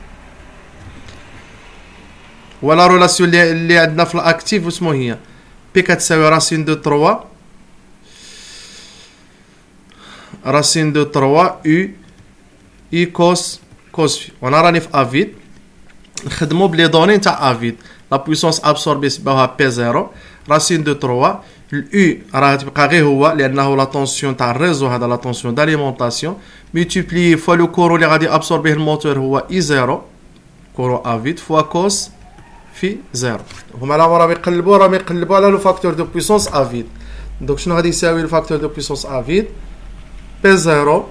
S1: ولا رولاسيون اللي اللي عندنا في الاكتيف واسمو هي بي كتساوي راسين دو تروا راسين دو تروا يو اي كوس كوس في. وانا راني في افيد نخدمو بلي دوني نتاع افيد لا بويسونس ابسوربي سباوها بي زيرو راسين دو تروا الاو راه تبقى غير هو لانه لا طونسيون تاع الريزو هذا لا طونسيون داليمونطاسيون ملتيبلي فوا لو كورو اللي غادي ابسوربيه الموتور هو اي زيرو كورو افيد فوا كوس في زيرو. هما راهم يقلبوا راهم يقلبوا على لو فاكتور دو بويسونس افيد دونك شنو غادي يساوي لو فاكتور دو بويسونس افيد بي زيرو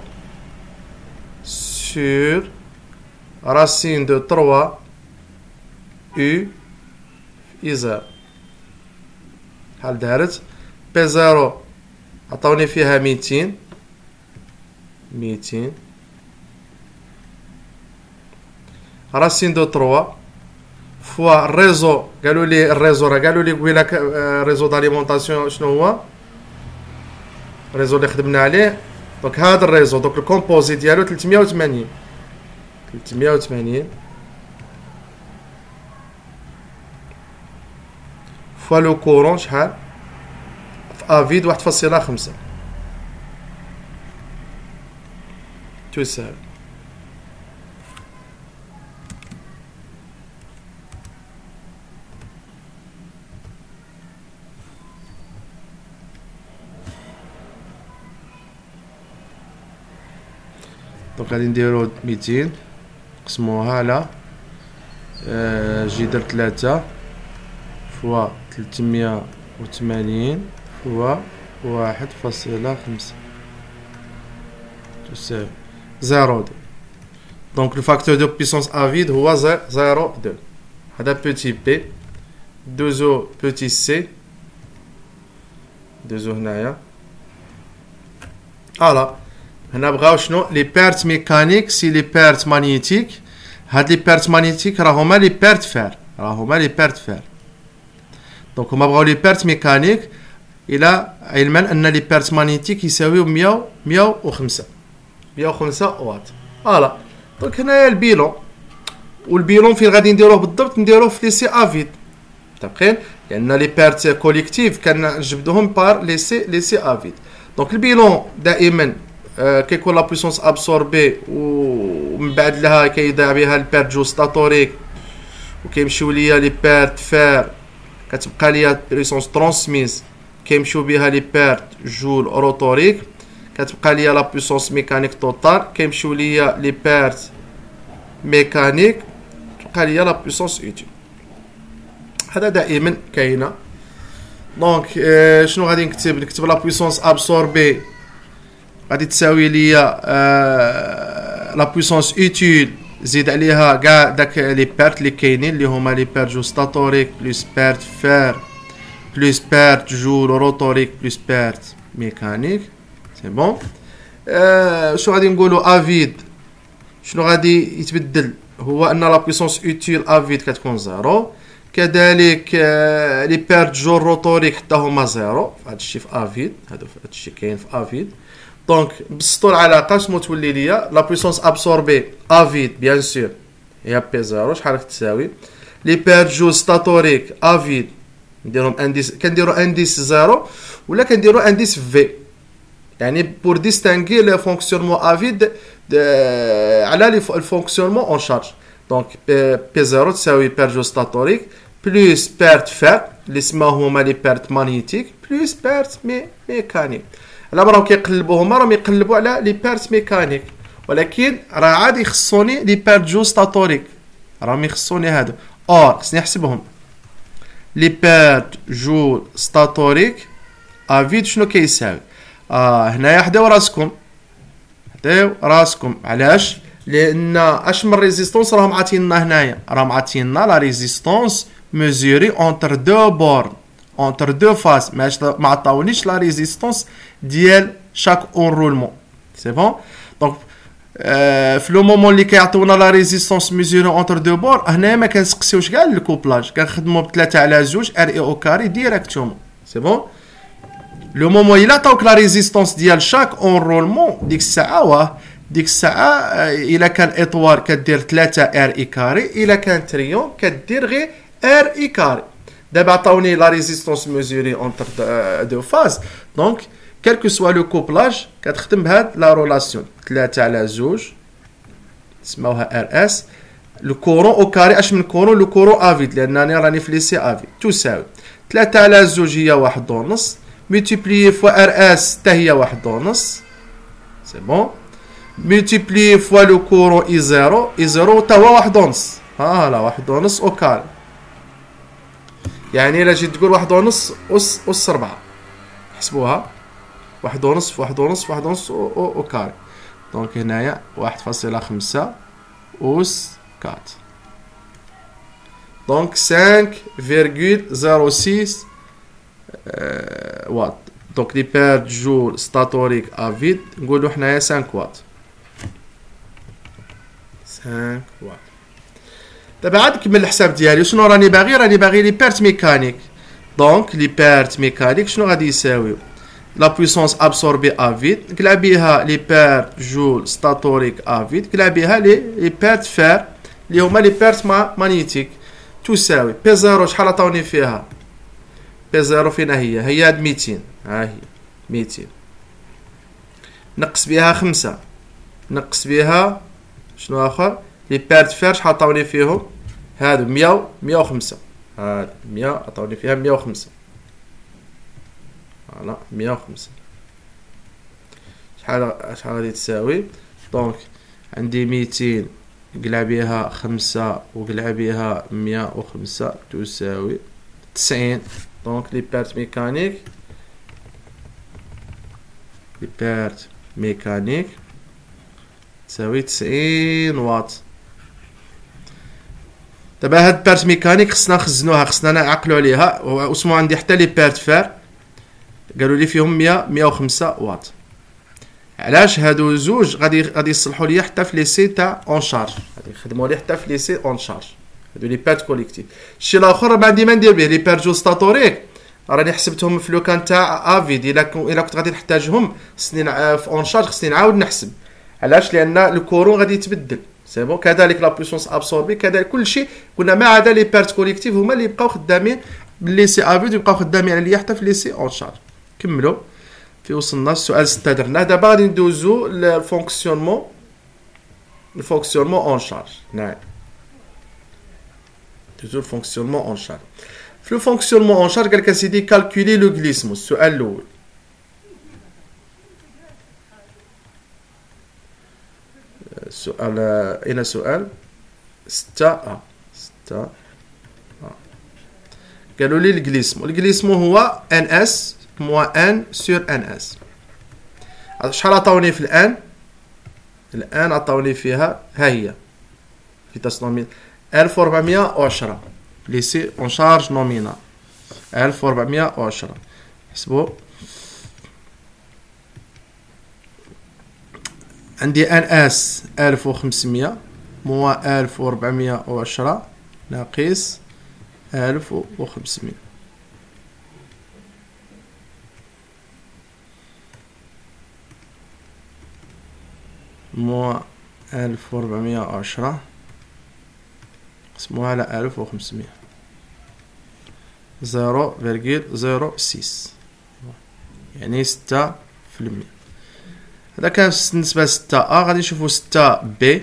S1: سور راسين دو تروا يو في زيرو. بحال دارت بي زيرو عطاوني فيها ميتين ميتين راسين دو تروا فوا الريزو قالوا لي الريزو راه قالوا لي قبيله ريزو داليمونطاسيون شنو هو الريزو اللي خدمنا عليه دونك هذا الريزو دونك الكومبوزي ديالو ثلاثمية وثمانين ثلاثمية وثمانين فوا لو كورون شحال في افيد واحد فاصلة خمسة تساوي دونك غادي نديرو ميتين نقسموها على آه جذر ثلاثة فوا ثلاثمية وثمانين فوا واحد فاصلة خمسة تساوي زيرو دو. دونك لو فاكتور دو بويسونس افيد هو زيرو دو. هذا بوتي بي دوزو بوتي سي دوزو هنايا فوالا. هنا بغاو شنو لي بيرت ميكانيك سي لي بيرت مانيتيك. هاد لي بيرت مانيتيك راه هما لي بيرت فير راه هما لي بيرت فير دونك هما بغاو لي بيرت ميكانيك الى علما ان لي بيرت مانيتيك يساويو مية مية وخمسة مية وخمسة واط فوالا. دونك هنايا البيلون والبيلون فين غادي نديروه بالضبط نديروه في لي سي افيد متفقين لان لي بيرت كوليكتيف كنجبدوهم بار لي سي لي سي افيد. دونك البيلون دائما كيكون لا بويسونس ابسوربي ومن بعد لها كيضيع بها البيرت جو ستاتوريك وكيمشيو ليا لي بيرت فير كتبقى ليا بويسونس ترانسميس كيمشيو بها لي بيرت جول روتوريك كتبقى ليا لا بويسونس ميكانيك توتال كيمشيو ليا لي بيرت ميكانيك تبقى ليا لا بويسونس اوتيل. هذا دائما كاينه. دونك آه شنو غادي نكتب نكتب لا بويسونس ابسوربي غادي تساوي ليا آه لا بويسونس اوتيل زيد عليها كاع داك لي بيرت اللي كاينين اللي هما لي بيرت جو ستاتوريك بلس بيرت فير بلس بيرت جول روتوريك بلس بيرت ميكانيك سي بون. آه شنو غادي نقولوا افيد شنو غادي يتبدل هو ان لا بويسونس اوتيل افيد كتكون زيرو كذلك لي بيرت جور روتوريك حتى هما زيرو هذا الشيء في افيد، هذا هذا الشيء كاين في افيد. دونك بسطوا العلاقه شنو تولي ليا؟ لا بويسونس ابسوربي افيد بيان سور هي بي زيرو شحال راك تساوي؟ لي بيرت جو ستاتوريك افيد نديرهم انديس، كنديرو انديس زيرو ولا كنديرو انديس في، يعني بور ديستانغي لو فونكسيونمون افيد على الفونكسيونمون اون شارج. دونك بي زيرو تساوي بيرت جو ستاتوريك بلوس بيرت فير اللي سماو هما لي بيرت مانيتيك بلوس بيرت مي ميكانيك. على راهم كيقلبوا هما راهم يقلبوا على لي بيرت ميكانيك، ولكن راه عاد يخصوني لي بيرت جو ستاتوريك راهم يخصوني هادو. اور خصني نحسبهم لي بيرت جو ستاتوريك افيد شنو كيساوي؟ اه هنايا حداو راسكم حداو راسكم علاش؟ لان اش من ريزيستونس راهم عاطيننا هنايا، راهم عاطيننا لا ريزيستونس ميزوري اونتر دو بورن اونتر دو فاز، ما عطاونيش لا ريزيستونس ديال شاك اونرولمون. سي بون. دونك في لو مومون اللي كيعطيونا لا ريزيستونس ميزوري اونتر دو بور هنايا ما كنسقسيوش كاع الكوبلاج، كنخدموا ب ثلاثة على جوج ار اي او كاري ديريكتومون. سي بون. لو مومون الا عطاوك لا ريزيستونس ديال شاك اونرولمون ديك الساعه واه ديك الساعه الا كان اطوار كدير ثلاثة ار اي كاري، الا كان تريون كدير غير ار اي كاري. دابا عطاوني لا ريزيستونس ميزوري اونتر دو فاز، دونك كالكو سوا لو كوبلاج كتخدم بهاد لا رولاسيون ثلاثة على جوج سماوها ار اس. لو كورون او كاري اش من كورون؟ لو كورون افيد لانني راني في ليسي افيد تساوي ثلاثة على جوج هي واحد ونص ملتيبليي فوا ار اس حتى هي واحد ونص. سي بون. ملتيبليي فوا لو كورون اي زيرو، اي زيرو تا هو واحد ونص، فوالا واحد ونص او كاري. يعني الا جيت تقول واحد ونص اس اس ربعة حسبوها، واحد ونص في واحد ونص في واحد ونص او, أو, أو كاري. دونك هنايا واحد فاصلة خمسة أس كات. دونك خمسة فاصلة صفر ستة واط. دونك لي بيرت جول ستاتوريك افيد نقولو حنايا خمسة واط. خمسة واط. دابا عاد نكمل الحساب ديالي. شنو راني باغي؟ راني باغي لي بيرت ميكانيك. دونك لي بيرت ميكانيك شنو غادي يساويو؟ لا بويسونس ابسوربي افيد قلع بها لي بيرت جول ستاتوريك افيد قلع بها لي لي بيرت فير اللي هما لي بيرت مانيتيك تساوي بي زيرو. شحال عطاوني فيها؟ بي زيرو فينا هي؟ هي هاد ميتين، ها هي ميتين نقص بها خمسة نقص بها شنو اخر؟ لي بيرت فير شحال عطاوني فيهم؟ هادو مية مية وخمسة، هاد مية عطاوني فيها مية وخمسة، فوالا مية وخمسة. شحال شحال غادي تساوي؟ دونك عندي ميتين قلع بها خمسة وقلع بها مية وخمسة تساوي تسعين. دونك لي بيرت ميكانيك لي بيرت ميكانيك تساوي تسعين واط. دابا هاد بيرت ميكانيك خصنا نخزنوها، خصنا نعقلو عليها. واسمو عندي حتى لي بيرت فير قالوا لي فيهم مية مية وخمسة واط. علاش؟ هادو زوج غادي غادي يصلحوا لي حتى في ليسي تاع اون شارج، غادي يخدموا لي حتى في ليسي اون شارج. هادو لي بيرت كوليكتيف. الشيء الاخر ما عندي ما ندير به. لي بيرت جو ستاتوريك راني حسبتهم في لو كان تاع افيد، الا الا كنت غادي نحتاجهم خصني في اون شارج خصني نعاود نحسب. علاش؟ لان الكورون غادي يتبدل. سي بون. كذلك لا بويسونس ابسوربي كذلك كل شيء قلنا ما عدا لي بيرت كوليكتيف هما اللي يبقاو خدامين بالليسي افيد ويبقاو خدامين عليا حتى في ليسي اون شارج. كملوا في وصلنا السؤال ستة درنا. دابا غادي ندوزو للفونكسيونمون الفونكسيونمون اون شارج. نعم ندوزو الفونكسيونمون اون شارج. في لو فونكسيونمون اون شارج قالك اسيدي كالكولي لو غليسمو. السؤال الاول السؤال اين سؤال ستة ا ستة ا قالوا لي الغليسمو. الغليسمو هو ان اس موان ان سور ان اس. شحال عطاوني في الان؟ الان عطاوني فيها ها هي فيتاس نومين ألف وأربعمية وعشرة ليسي اون شارج نومينال ألف وأربعمية وعشرة. حسبوا عندي ان اس ألف وخمسمية موان ألف وأربعمية وعشرة ناقص ألف وخمسمية. موا ألف وربعمية وعشرة نقسموها على ألف وخمسمية. زيرو فيرغيل زيرو سيس، يعني ستة في المية. هذا كان بالنسبة لستة أ. غادي نشوفو ستة بي.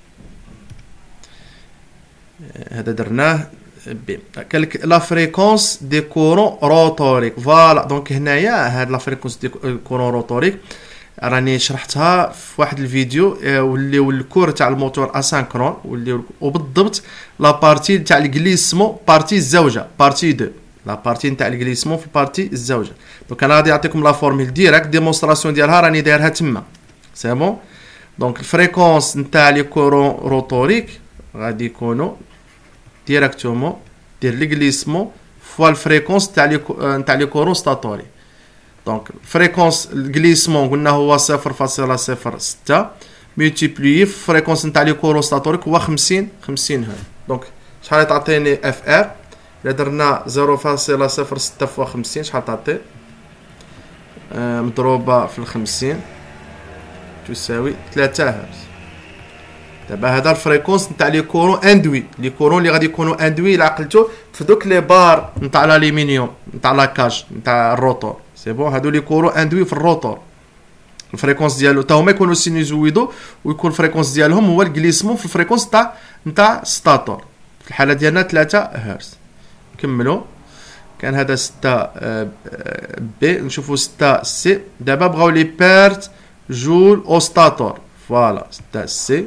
S1: هذا درناه بي. كالك لا فريكونس دي كورون روتوريك. فوالا دونك هنايا هاد لا فريكونس دي كورون روتوريك راني شرحتها في واحد الفيديو واللي الكور تاع الموتور اسانكرون، واللي وبالضبط لا بارتي تاع الجليسمون بارتي الزوجه بارتي دو، لا بارتي تاع الجليسمون في بارتي الزوجه. دونك انا غادي نعطيكم لا فورميل ديريكت ديمونستراسيون ديالها راني دايرها تما سي بون. دونك الفريكونس نتاع لي كورون روتوريك غادي يكونوا ديريكتومون دير لي جليسمون فوا الفريكونس تاع لي نتاع لي كورون ستاتوري. دونك فريكونس الجليسمون قلنا هو صفر فاصلة صفر ستة ملتيبليي فريكونس نتاع لي كورون ستاتوريك هو خمسين خمسين هرتز. دونك شحال تعطيني اف ار؟ الا درنا صفر فاصلة صفر ستة فوا خمسين شحال تعطي؟ آه مضروبة في الخمسين تساوي ثلاثة هرتز. دابا هذا الفريكونس نتاع لي كورون اندوي، لي كورون اللي غادي يكونوا اندوي الا عقلتو في دوك لي بار نتاع الالومنيوم نتاع لاكاج نتاع الروتور سي بون. هادو لي كورون اندوي في الروتور الفريكونس ديالو تا هما يكونوا سينوزويدو ويكون الفريكونس ديالهم هو الجليسمون في الفريكونس تاع نتاع ستاتور. في الحاله ديالنا ثلاثة هرتز. نكملوا. كان هذا ستة بي. نشوفوا ستة سي. دابا بغاو لي بيرت جول او ستاتور. فوالا ستة سي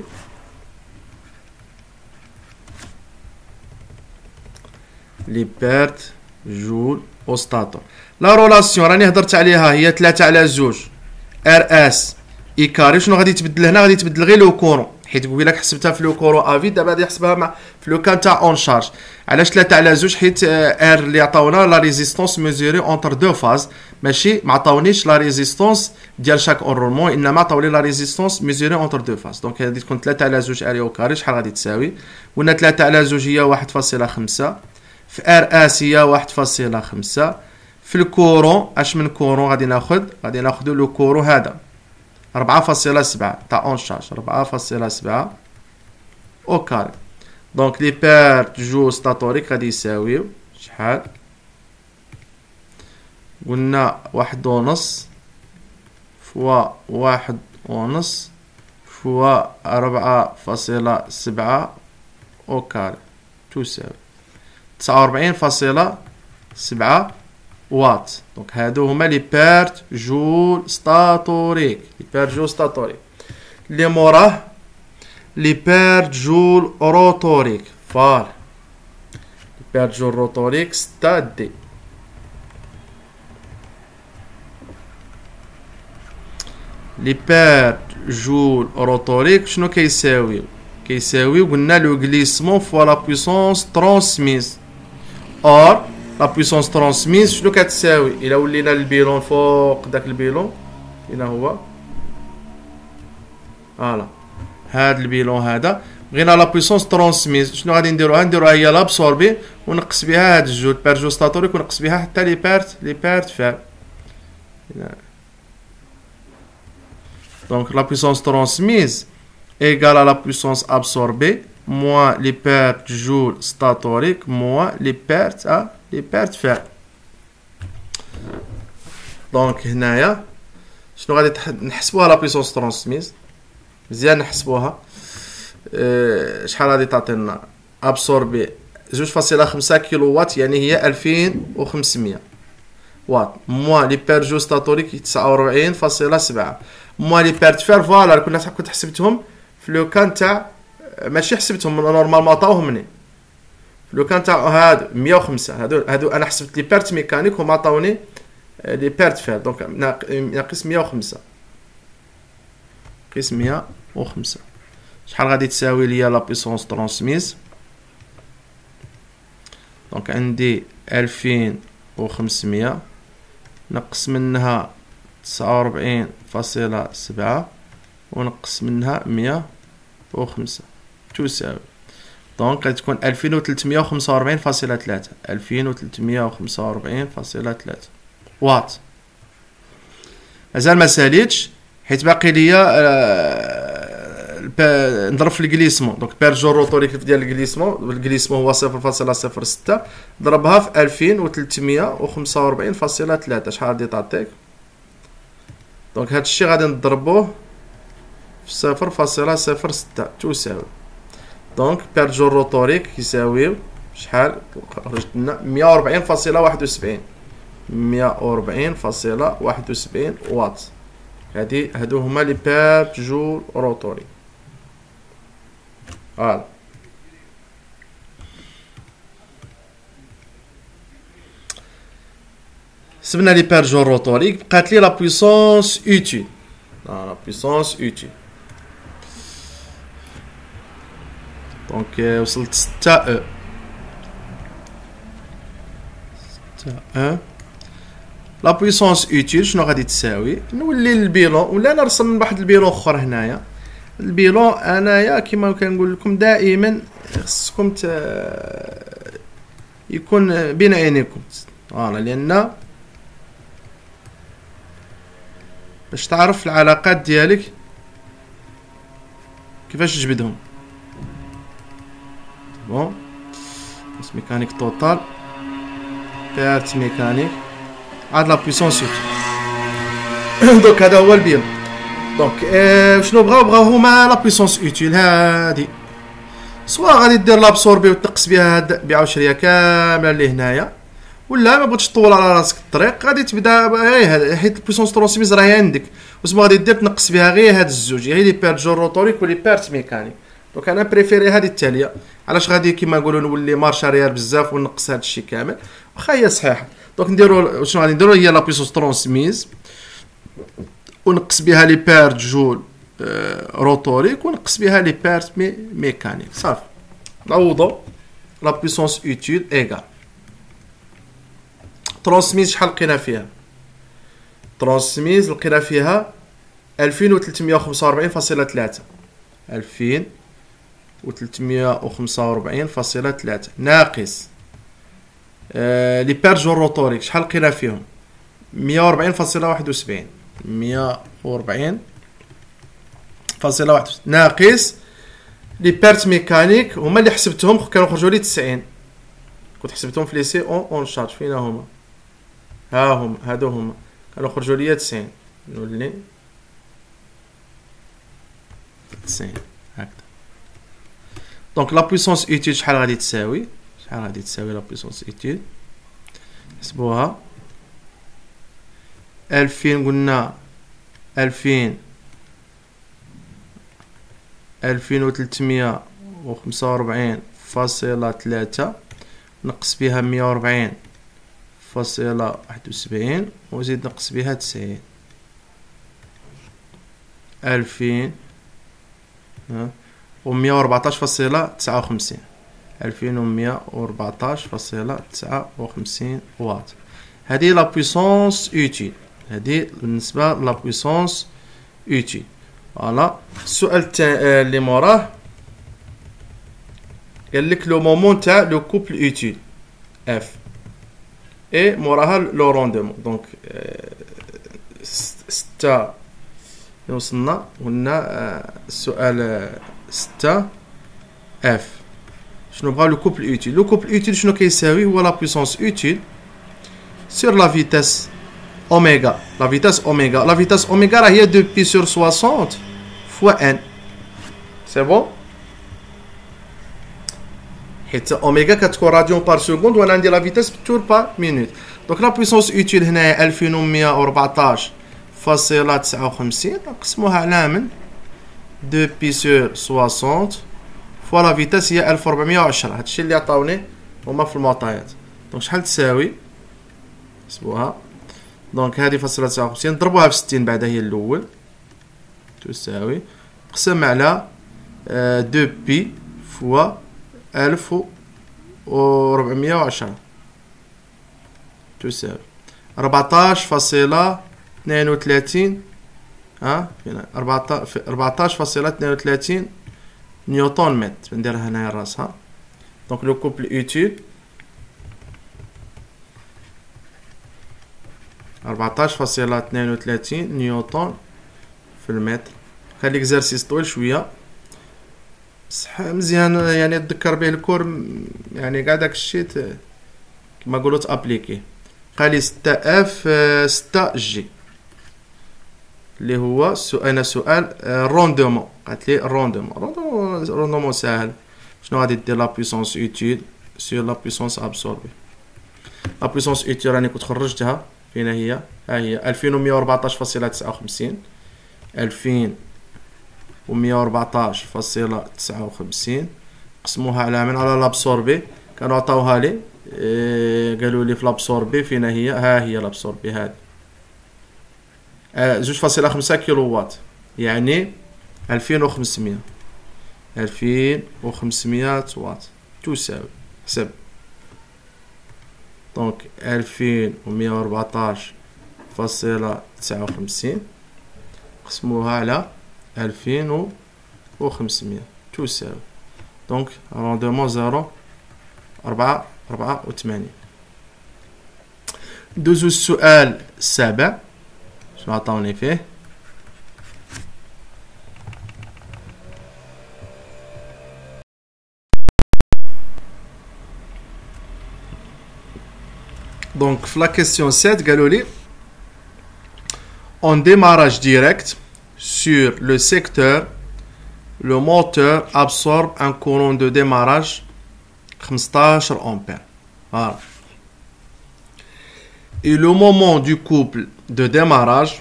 S1: لي بيرت جول او ستاتور. لا رولاسيون راني هضرت عليها هي ثلاثة على جوج ار اس اي كاري. شنو غادي يتبدل هنا؟ غادي يتبدل غير لو كورون، حيت قبيله حسبتها في لو كورون افي، دابا غادي نحسبها مع في لو كان تاع اون شارج. علاش ثلاثة على جوج؟ حيت ار اللي عطاونا لا ريزيستونس ميزوري اونتر دو فاز، ماشي ما عطاونيش لا ريزيستونس ديال شاك اونرولمون، انما عطاولي لا ريزيستونس ميزوري اونتر دو فاز. دونك غادي تكون ثلاثة على جوج ار او كاري شحال غادي تساوي؟ قلنا ثلاثة على جوج هي واحد فاصلة خمسة، في ار اس هي واحد فاصلة خمسة، في الكورون اش من كورون غادي ناخذ؟ غادي ناخذ لو كورون هذا أربعة فاصلة سبعة تاع اون شارج أربعة فاصلة سبعة او كاري. دونك لي بيرت جول ستاتوريك غادي يساويو شحال؟ قلنا واحد ونص فوا واحد ونص فوا أربعة فاصلة سبعة او كاري تساوي تسعة وربعين فاصلة سبعة واط. دونك هادو هما لي بيرت جول ستاتوريك، لي بيرت جول ستاتوريك. اللي موراه لي بيرت جول روتوريك. فوالا لي بيرت جول روتوريك ستة دي. لي بيرت جول روتوريك شنو كيساويو؟ كيساويو قلنا لو غليسمون فوا لا بويسونس ترانسميز. اور لا بويسونس ترانسميز شنو كتساوي؟ الا ولينا البيلون فوق داك البيلون هنا هو فوالا هاد البيلون هذا، بغينا لا بويسونس ترانسميز شنو غادي نديروها؟ نديروها هي لابسوربي ونقص بها هاد الجوج بير جو ستاتوريك ونقص بها حتى لي بيرت لي بيرت فال. دونك لا بويسونس ترانسميز ايغال ا لا بويسونس ابسوربي moins les pertes joule statorique moins les pertes à les pertes فعل. دونك هنايا شنو غادي نحسبوها لا بويسونس ترانسميز؟ مزيان نحسبوها. أه شحال غادي تعطينا؟ ابسوربي جوج فاصلة خمسة كيلو وات يعني هي ألفين وخمسمية واط موان لي بيرت جو ستاتوريك تسعة وربعين فاصلة سبعة موان لي بيرت فعل. فوالا كنا كنت حسبتهم في لو كان تاع ماشي حسبتهم نورمالمون عطاوهم مني لو كان تاع هادو مية وخمسة. هادو هادو انا حسبت لي بيرت ميكانيك هما عطاوني لي بيرت فعل. دونك ناقص مية وخمسة ناقص مية وخمسة شحال غادي تساوي ليا لا بويسونس ترانسميز؟ دونك عندي ألفين وخمسمية نقص منها تسعة وربعين فاصلة سبعة ونقص منها مية وخمسة تساوي دونك غادي تكون ألفين وثلاثمية وخمسة وأربعين فاصلة ثلاثة ألفين وثلاثمية وخمسة وأربعين فاصلة ثلاثة واط. مازال ما ساليتش حيت باقي ليا آه نضرب في الكليسمون. دونك بير جور روتوريك ديال الكليسمون، الكليسمون هو صفر فاصلة صفر ستة، ضربها في ألفين وثلاثمية وخمسة وأربعين فاصلة ثلاثة، شحال غادي تعطيك؟ دونك هادشي غادي نضربوه في صفر فاصلة صفر ستة تساوي، دونك بير جور روتوريك يساويو شحال؟ خرجت لنا مية وربعين فاصلة واحد وسبعين مية وربعين فاصلة واحد وسبعين واط. هادي هادو هما لي بير جور روتوري. فوالا حسبنا لي بير جور روتوريك، بقات لي لا بويسونس اوتيل. لا بويسونس اوتيل دونك وصلت ستة او ستة او. لا بويسونس اوتيل شنو غادي تساوي؟ نولي للبيلون ولا نرسم واحد البيلون اخر هنايا. البيلون انايا كيما كنقول لكم دائما خصكم يكون بين عينيكم، فوالا، لان باش تعرف العلاقات ديالك كيفاش تجبدهم. بون بس ميكانيك توتال بيرت ميكانيك عاد لا بويسونس اوتيل. دونك هذا هو البيلون. دونك اه شنو بغاو بغاو هما لا بويسونس اوتيل هادي، سواء غادي دير لابسوربي وتنقص بها هاد بعشرية كامله اللي هنايا، ولا ما بغيتش تطول على راسك الطريق غادي تبدا غير حيت البويسونس ترونسميز راهي عندك، وسما غادي دير تنقص بها غير هاد الزوج، هي لي بيرت جور روتوريك ولي بيرت ميكانيك. دونك انا بريفيري هادي التاليه. علاش غادي كيما نقولوا نولي مارش اريير بزاف ونقص هاد الشيء كامل؟ واخا هي صحيحه. دونك نديرو شنو غادي نديرو؟ هي لا بويسونس ترونسميز ونقص بها لي بيرت جول روتوريك ونقص بها لي بيرت مي ميكانيك، صافي. نعوضو لا بويسونس اوتيل ايغال ترونسميز. شحال لقينا فيها؟ ترونسميز لقينا فيها ألفين وثلاثمية وخمسة وأربعين فاصلة ثلاثة ألفين وثلاثمية وخمسة وأربعين فاصلة ثلاثة ناقص آه لي بير جور روتوريك شحال لقينا فيهم؟ مية وربعين فاصلة واحد وسبعين مية وربعين فاصلة واحد وسبعين ناقص لي بيرت ميكانيك هما اللي حسبتهم كانوا خرجوا لي تسعين، كنت حسبتهم في لي سي اون اون شارج. فين هما؟ ها هما هادو هما كانوا خرجوا لي تسعين. نولي تسعين هكذا. دونك لا بويسونس اوتيل شحال غادي تساوي؟ شحال غادي تساوي لا بويسونس اوتيل؟ حسبوها. ألفين قلنا ألفين ألفين وثلاثمية وخمسة وأربعين فاصلة ثلاثة نقص بها مية وربعين فاصلة واحد وسبعين وزيد نقص بها تسعين. ألفين ومية وربعطاش فاصلة تسعة وخمسين ألفين ومية وربعطاش فاصلة تسعة وخمسين واط. هذه لا بويسونس اوتيل، هذه بالنسبة لا بويسونس اوتيل. فوالا. السؤال اللي موراه قال لك لو مومون تاع لو كوبل اوتيل اف اي موراها لو روندمون. دونك ستة وصلنا قلنا السؤال ستة اف شنو بغا لو كوبل اوتيل. لو كوبل اوتيل شنو كيساوي؟ هو لا بويسونس اوتيل سير لا فيتاس اوميغا. لا فيتاس اوميغا لا فيتاس اوميغا راه هي دو بي سور soixante فوا ان. سي بون، حيت اوميغا كتكون راديون بار سكوند وانا عندي لا فيتاس بالتور بار مينوت. دونك لا بويسونس اوتيل هنايا ألفين ومية وربعطاش فاصلة تسعة وخمسين نقسموها على من دو بي سور soixante فوا لا فيتاس هي ألف وربعمية وعشرة. هادشي اللي عطاوني هما في المعطيات. دونك شحال تساوي؟ حسبوها. دونك هذه فاصلة تسعة وخمسين نضربوها في ستين بعدا هي الاول تساوي قسم على دو بي فوا ألف وربعمية وعشرة تساوي ربعطاش فاصلة اثنين وثلاثين. ها فين ربعطاش فاصلة اثنين وثلاثين نيوتن متر. نديرها هنايا راسها Donc le couple utile أربعطاش فاصلة اثنين وثلاثين نيوتن في المتر. هاد ليكزارسيس طويل شويه بصح مزيان يعني تذكر به الكور يعني كاع داك الشيء كما نقولوا تابليكي. قالي ستة اف ستة جي اللي هو سؤال سؤال روندومون. قالت لي روندومون روندومون روندومون ساهل. شنو غادي دير لا بويسونس اوتيل سور لا بويسونس ابسوربي. لا بويسونس اوتيل راني كنت خرجتها فين هي؟ ها هي ألفين ومية وأربعطاش فاصلة تسعة وخمسين ألفين ومية وأربعطاش فاصلة تسعة وخمسين قسموها على من على لابسوربي. كانوا عطاوها لي إيه قالوا لي في لابسوربي فين هي؟ ها هي لابسوربي هذه زوج فاصلة خمسة كيلو وات يعني ألفين وخمسمية ألفين وخمسمية وات تساوي حسب دونك ألفين ومية وأربعطاش فاصلة تسعة وخمسين قسموها على ألفين وخمسمية تساوي دونك روندومون زيرو أربعة أربعة وثمانين. ندوزو السؤال السابع. شنو عطاوني فيه؟ دونك في لا كيسيون سبعة قالوا لي en démarrage direct sur le secteur le moteur absorbe un courant de démarrage خمسطاش ampères. Voilà. Et le moment du couple de démarrage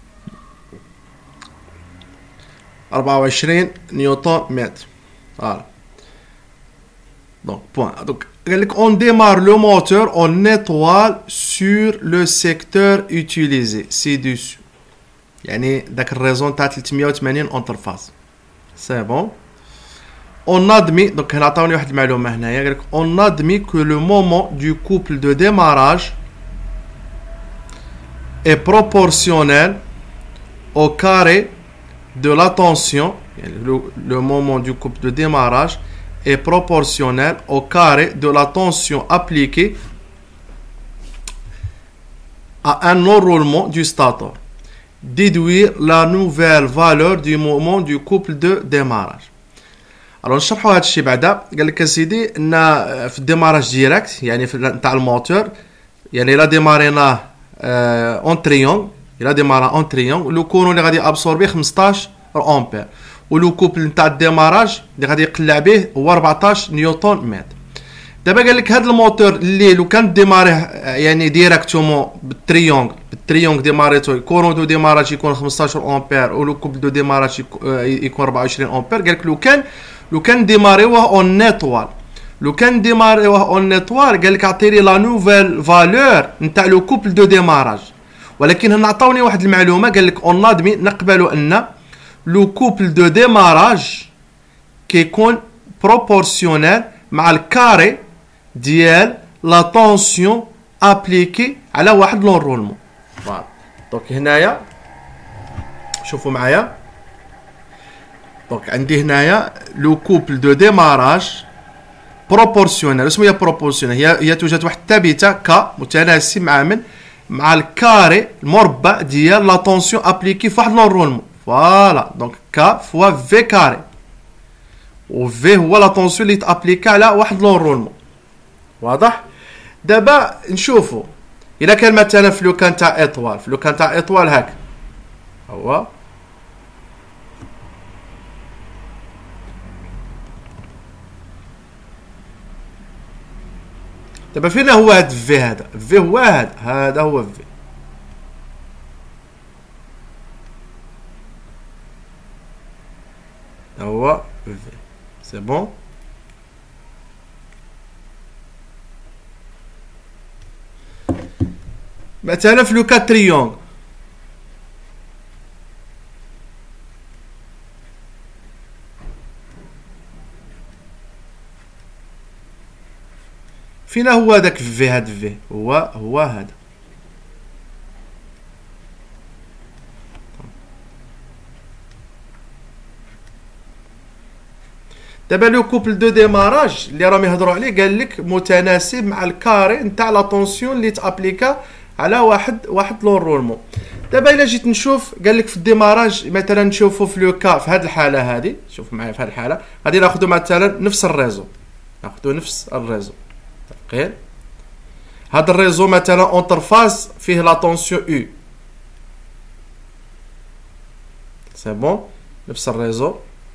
S1: أربعة وعشرين نيوتن متر. Voilà. Donc point. Donc on démarre le moteur en étoile sur le secteur utilisé ci-dessus. يعني داك الريزون تاع ثلاثمية وثمانين اونتر فاز. سي بون. On admet donc هنا عطاوني واحد المعلومه هنايا قالك on admet que le moment du couple de démarrage est proportionnel au carré de la tension. يعني le, le moment du couple de démarrage est proportionnel au carré de la tension appliquée à un enroulement du stator. Déduire la nouvelle valeur du moment du couple de démarrage. Alors نشرحوا هذا الشيء بعدا. قال لك سيدي ان في الديماراج ديريكت يعني في نتاع الموتور يعني الا ديماريناه اون تريونغ الا ديمارا اون تريونغ لو كونو اللي غادي ابسوربي خمسطاش امبير ولو كوبل نتاع الديماراج اللي غادي يقلع به هو أربعطاش نيوتن متر. دابا قال لك هذا الموتور اللي لو كان ديماريه يعني ديريكتومون بالتريونغ بالتريونغ ديماريتو كورون دو ديماراج يكون خمسطاش امبير ولو كوبل دو ديماراج يكون أربعة وعشرين امبير. قال لك لو كان لو كان ديماريوه اون ايطوال لو كان ديماريوه اون ايطوال قال لك عطيني لا نوفيل فالور نتاع لو كوبل دو ديماراج. ولكن هنا عطاوني واحد المعلومه قال لك اون نادمي نقبلوا ان لو كوبل دو ديماراج كيكون بروبورسيونيل مع الكاري ديال لا طونسيون ابليكي على واحد لونرولمون. فوالا دونك هنايا شوفوا معايا. دونك عندي هنايا لو كوبل دو ديماراج بروبورسيونيل. اسمها هي بروبورسيونيل هي هي توجد واحد الثابته ك متناسب مع من مع الكاري المربع ديال لا طونسيون ابليكي في واحد لونرولمون. فوالا دونك ك فوا في كاري و في هو لا طونسيون اللي تابليكا على واحد لونرولمون. واضح؟ دابا نشوفوا الا كان مثلا في لو كان تاع اطوال في لو كان تاع اطوال هاك هو دابا فين هو هاد في هذا في هو هذا هذا هو في هو في سي بون. مثلا في لو كا تريونغ فين هو هذاك في هاد في هو هو هذا. دابا لو كوبل دو ديماراج اللي راهم يهضروا عليه قال لك متناسب مع الكاري نتاع لا طونسيون اللي تابليكا على واحد واحد لونرولمون. دابا الا جيت نشوف قال لك في الديماراج مثلا نشوفوا في لو كا في هذه الحاله هذه، شوف معايا في هذه الحاله غادي ناخذوا مثلا نفس الريزو، ناخذوا نفس الريزو غير هذا الريزو مثلا اونتر فاز فيه لا طونسيون او، سي بون نفس الريزو،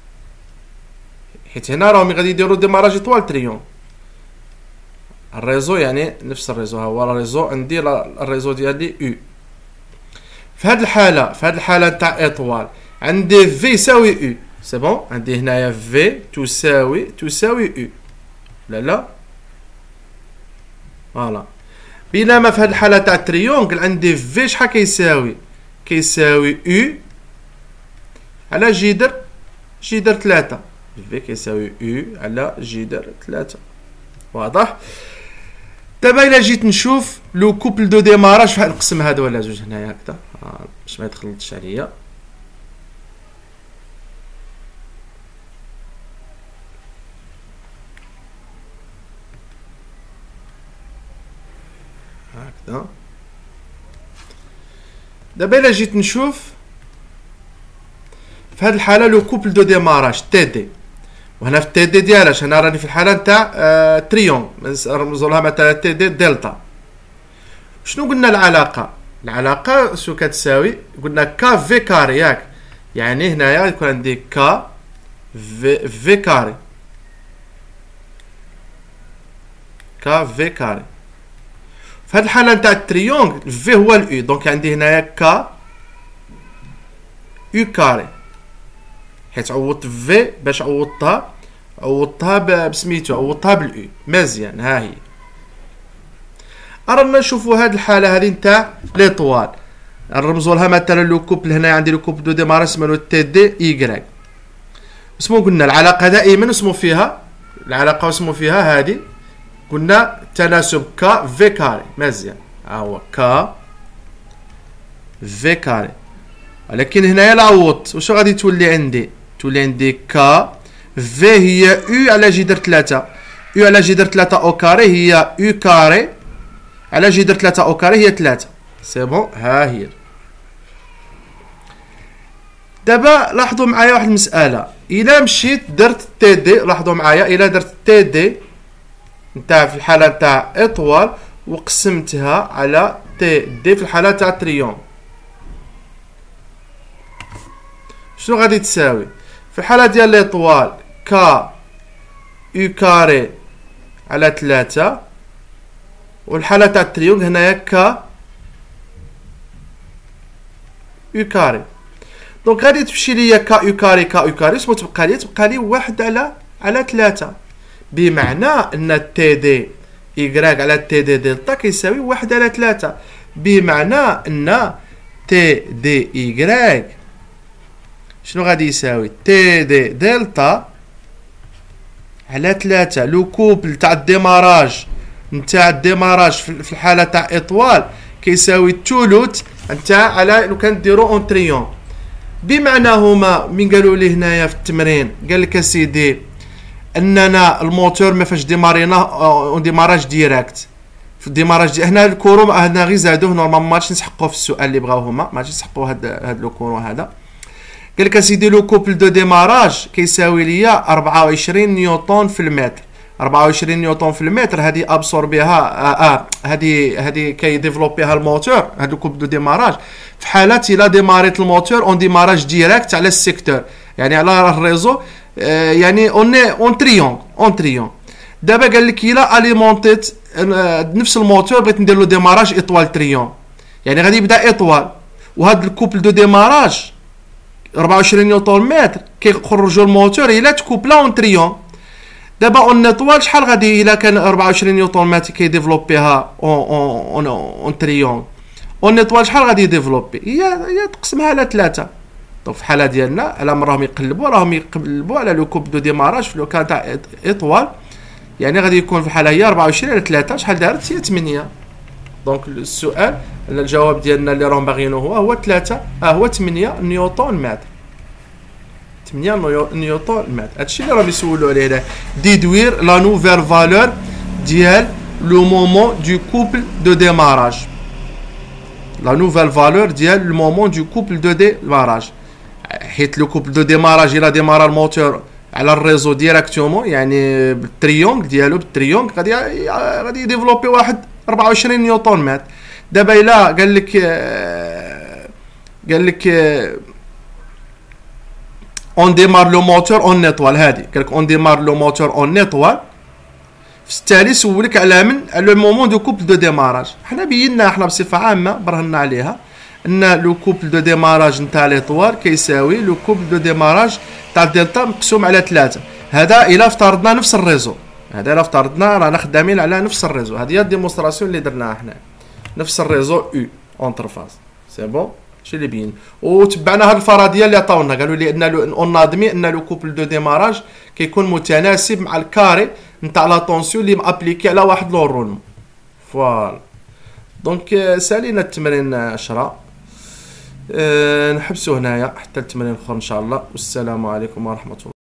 S1: حيت هنا راهم غادي يديروا ديماراج اطوال تريون. الريزو يعني نفس الريزو، ها هو الريزو عندي الريزو ديالي او. في هذه الحاله في هذه الحاله تاع اطوال عندي في يساوي او، سي بون عندي هنايا في تساوي تساوي او، لا لا فوالا. بينما في هذه الحاله تاع التريونغل عندي في شحال كيساوي كيساوي او على جذر جذر ثلاثة، في كيساوي او على جذر ثلاثة، واضح. دابا الا جيت نشوف لو كوبل دو ديماراج فحال نقسم هادو على جوج هنايا هكذا باش ما يتخلطش عليا. هكذا. دابا الا جيت نشوف في هذه الحاله لو كوبل دو ديماراج تي دي، وهنا في التي دي ديالاش انا راني في الحاله نتاع آه تريون نرمزوا لها مثلا تي دي دلتا. شنو قلنا العلاقه؟ العلاقه شو كتساوي؟ قلنا كا في كاري ياك، يعني هنايا يكون عندي كا في في كاري كا في كاري. في هذه الحاله نتاع التريونغل في هو الاو، دونك عندي هنايا كا او كاري، حيت عوضت في باش عوضتها عوضتها بسميتو عوضتها بالاو. مزيان ها هي. رانا نشوفوا هذه الحاله هذه نتاع لي طوال نرمزوا لها مثلا لو كوبل، هنا عندي لو كوبل دو ديماراج اسمه تي دي ايكغيك. اسمو قلنا العلاقه دائما اسمو فيها العلاقه اسمو فيها هذه، قلنا تناسب كا في كاري. مزيان ها هو كا في كاري، ولكن هنايا لا عوضت واش غادي تولي عندي؟ تولي عندي كا في هي او على جذر ثلاثة، او على جذر ثلاثة او كاري هي او كاري على جذر ثلاثة او كاري هي ثلاثة، سي بون ها هي. دابا لاحظوا معايا واحد المساله، الا مشيت درت تي دي، لاحظوا معايا الا درت تي دي نتاع في الحاله نتاع اطوال وقسمتها على تي دي في الحاله تاع تريون، شنو غادي تساوي؟ في الحاله ديال لي طوال كا او كاري على ثلاثة، والحاله تاع التريونغ هنايا كا او كاري. دونك غادي تمشي ليا كا او كاري كا او كاري، شنو تبقى لي؟ تبقى لي واحد على على ثلاثة، بمعنى ان تي دي ايكغيك على تي دي دلتا كيساوي واحد على ثلاثة، بمعنى ان تي دي ايكغيك شنو غادي يساوي؟ تي دي دلتا على ثلاثة. لو كوبل تاع الديماراج نتاع الديماراج في الحاله تاع اطوال كيساوي الثلث نتاع على لو كان ديرو اون تريون، بمعنى هما من قالوا لي هنايا في التمرين قال لك اسيدي اننا الموتور ما فاش ديمارينا اون ديماراج ديريكت، في الديماراج دي هنا الكورو هنا غير زادوه نورمالمون ما غاديش نسحقوه في السؤال اللي بغاو هما، ما غاديش نسحقوا هاد هاد لو كورو هذا. قال لك اسيدي لو كوبل دو ديماراج كيساوي ليا أربعة وعشرين نيوتن في المتر، أربعة وعشرين نيوتن في المتر هذه ابسوربيها اه هذه هذه كيديفلوبيها الموتور. هذا الكوبل دو ديماراج في حاله الا ديماريت الموتور اون ديماراج ديريكت على السيكتور، يعني على الريزو، آه يعني اون اون تريون اون تريون. دابا قال لك الا اليمونتيت نفس الموتور بغيت ندير له ديماراج اطوال تريون، يعني غادي يبدا اطوال، وهذا الكوبل دو ديماراج أربعة وعشرين نيوتن متر كيخرجوا الموتور الا تكوبلا اون تريون. دابا اون اطوال شحال غادي الا كان أربعة وعشرين نيوتن متر كيديفلوبيها اون اون تريون، اون اطوال شحال غادي يديفلوبي؟ هي هي تقسمها على ثلاثة. دونك في الحاله ديالنا على ما راهم يقلبوا راهم يقلبوا على لو كوب دو ديماراج في لو كان تاع اطوال، يعني غادي يكون في الحاله هي أربعة وعشرين على ثلاثة شحال دارت؟ هي ثمانية. دونك السؤال الجواب ديالنا اللي راهم باغيينه هو هو ثلاثة، ها هو ثمانية نيوتن متر، ثمانية نيوتن متر. هادشي اللي راهم يسولوا عليه هنا. ديدوير لا نوفيل فالور ديال لو مومون دو كوبل دو ديماراج. لا نوفيل فالور ديال لو مومون دو كوبل دو ديماراج، حيت لو كوبل دو ديماراج الى ديمارا الموتور على الريزو ديريكتومون، يعني بالتريونغ ديالو بالتريونغ غادي غادي يديفلوبي واحد أربعة وعشرين نيوتن متر. دابا الا قال لك قال لك اون ديمار لو موتور اون نيطوال، هادي قال لك اون ديمار لو موتور اون نيطوال، في التالي سولك على من على المومون دو كوبل دو ديماراج. حنا بينا حنا بصفه عامه برهنا عليها ان لو كوبل دو ديماراج نتاع ليطوال كيساوي لو كوبل دو ديماراج تاع الدلتا مقسوم على ثلاثة. هذا الا افترضنا نفس الريزو، هذا الا افترضنا رانا خدامين على نفس الريزو. هذه هي الديمونستراسيون اللي درناها حنا، نفس الريزو او اونتر فاز. سي بون شي اللي بين، وتبعنا هاد الفرضيه اللي عطاونا. قالوا لي ان اون ادمي ان لو كوبل دو ديماراج كيكون متناسب مع الكاري نتاع لا طونسيون اللي مابليكي على واحد لورولمون. فوالا دونك سالينا التمرين عشرة. أه نحبسو هنايا حتى التمرين الاخر ان شاء الله، والسلام عليكم ورحمه الله.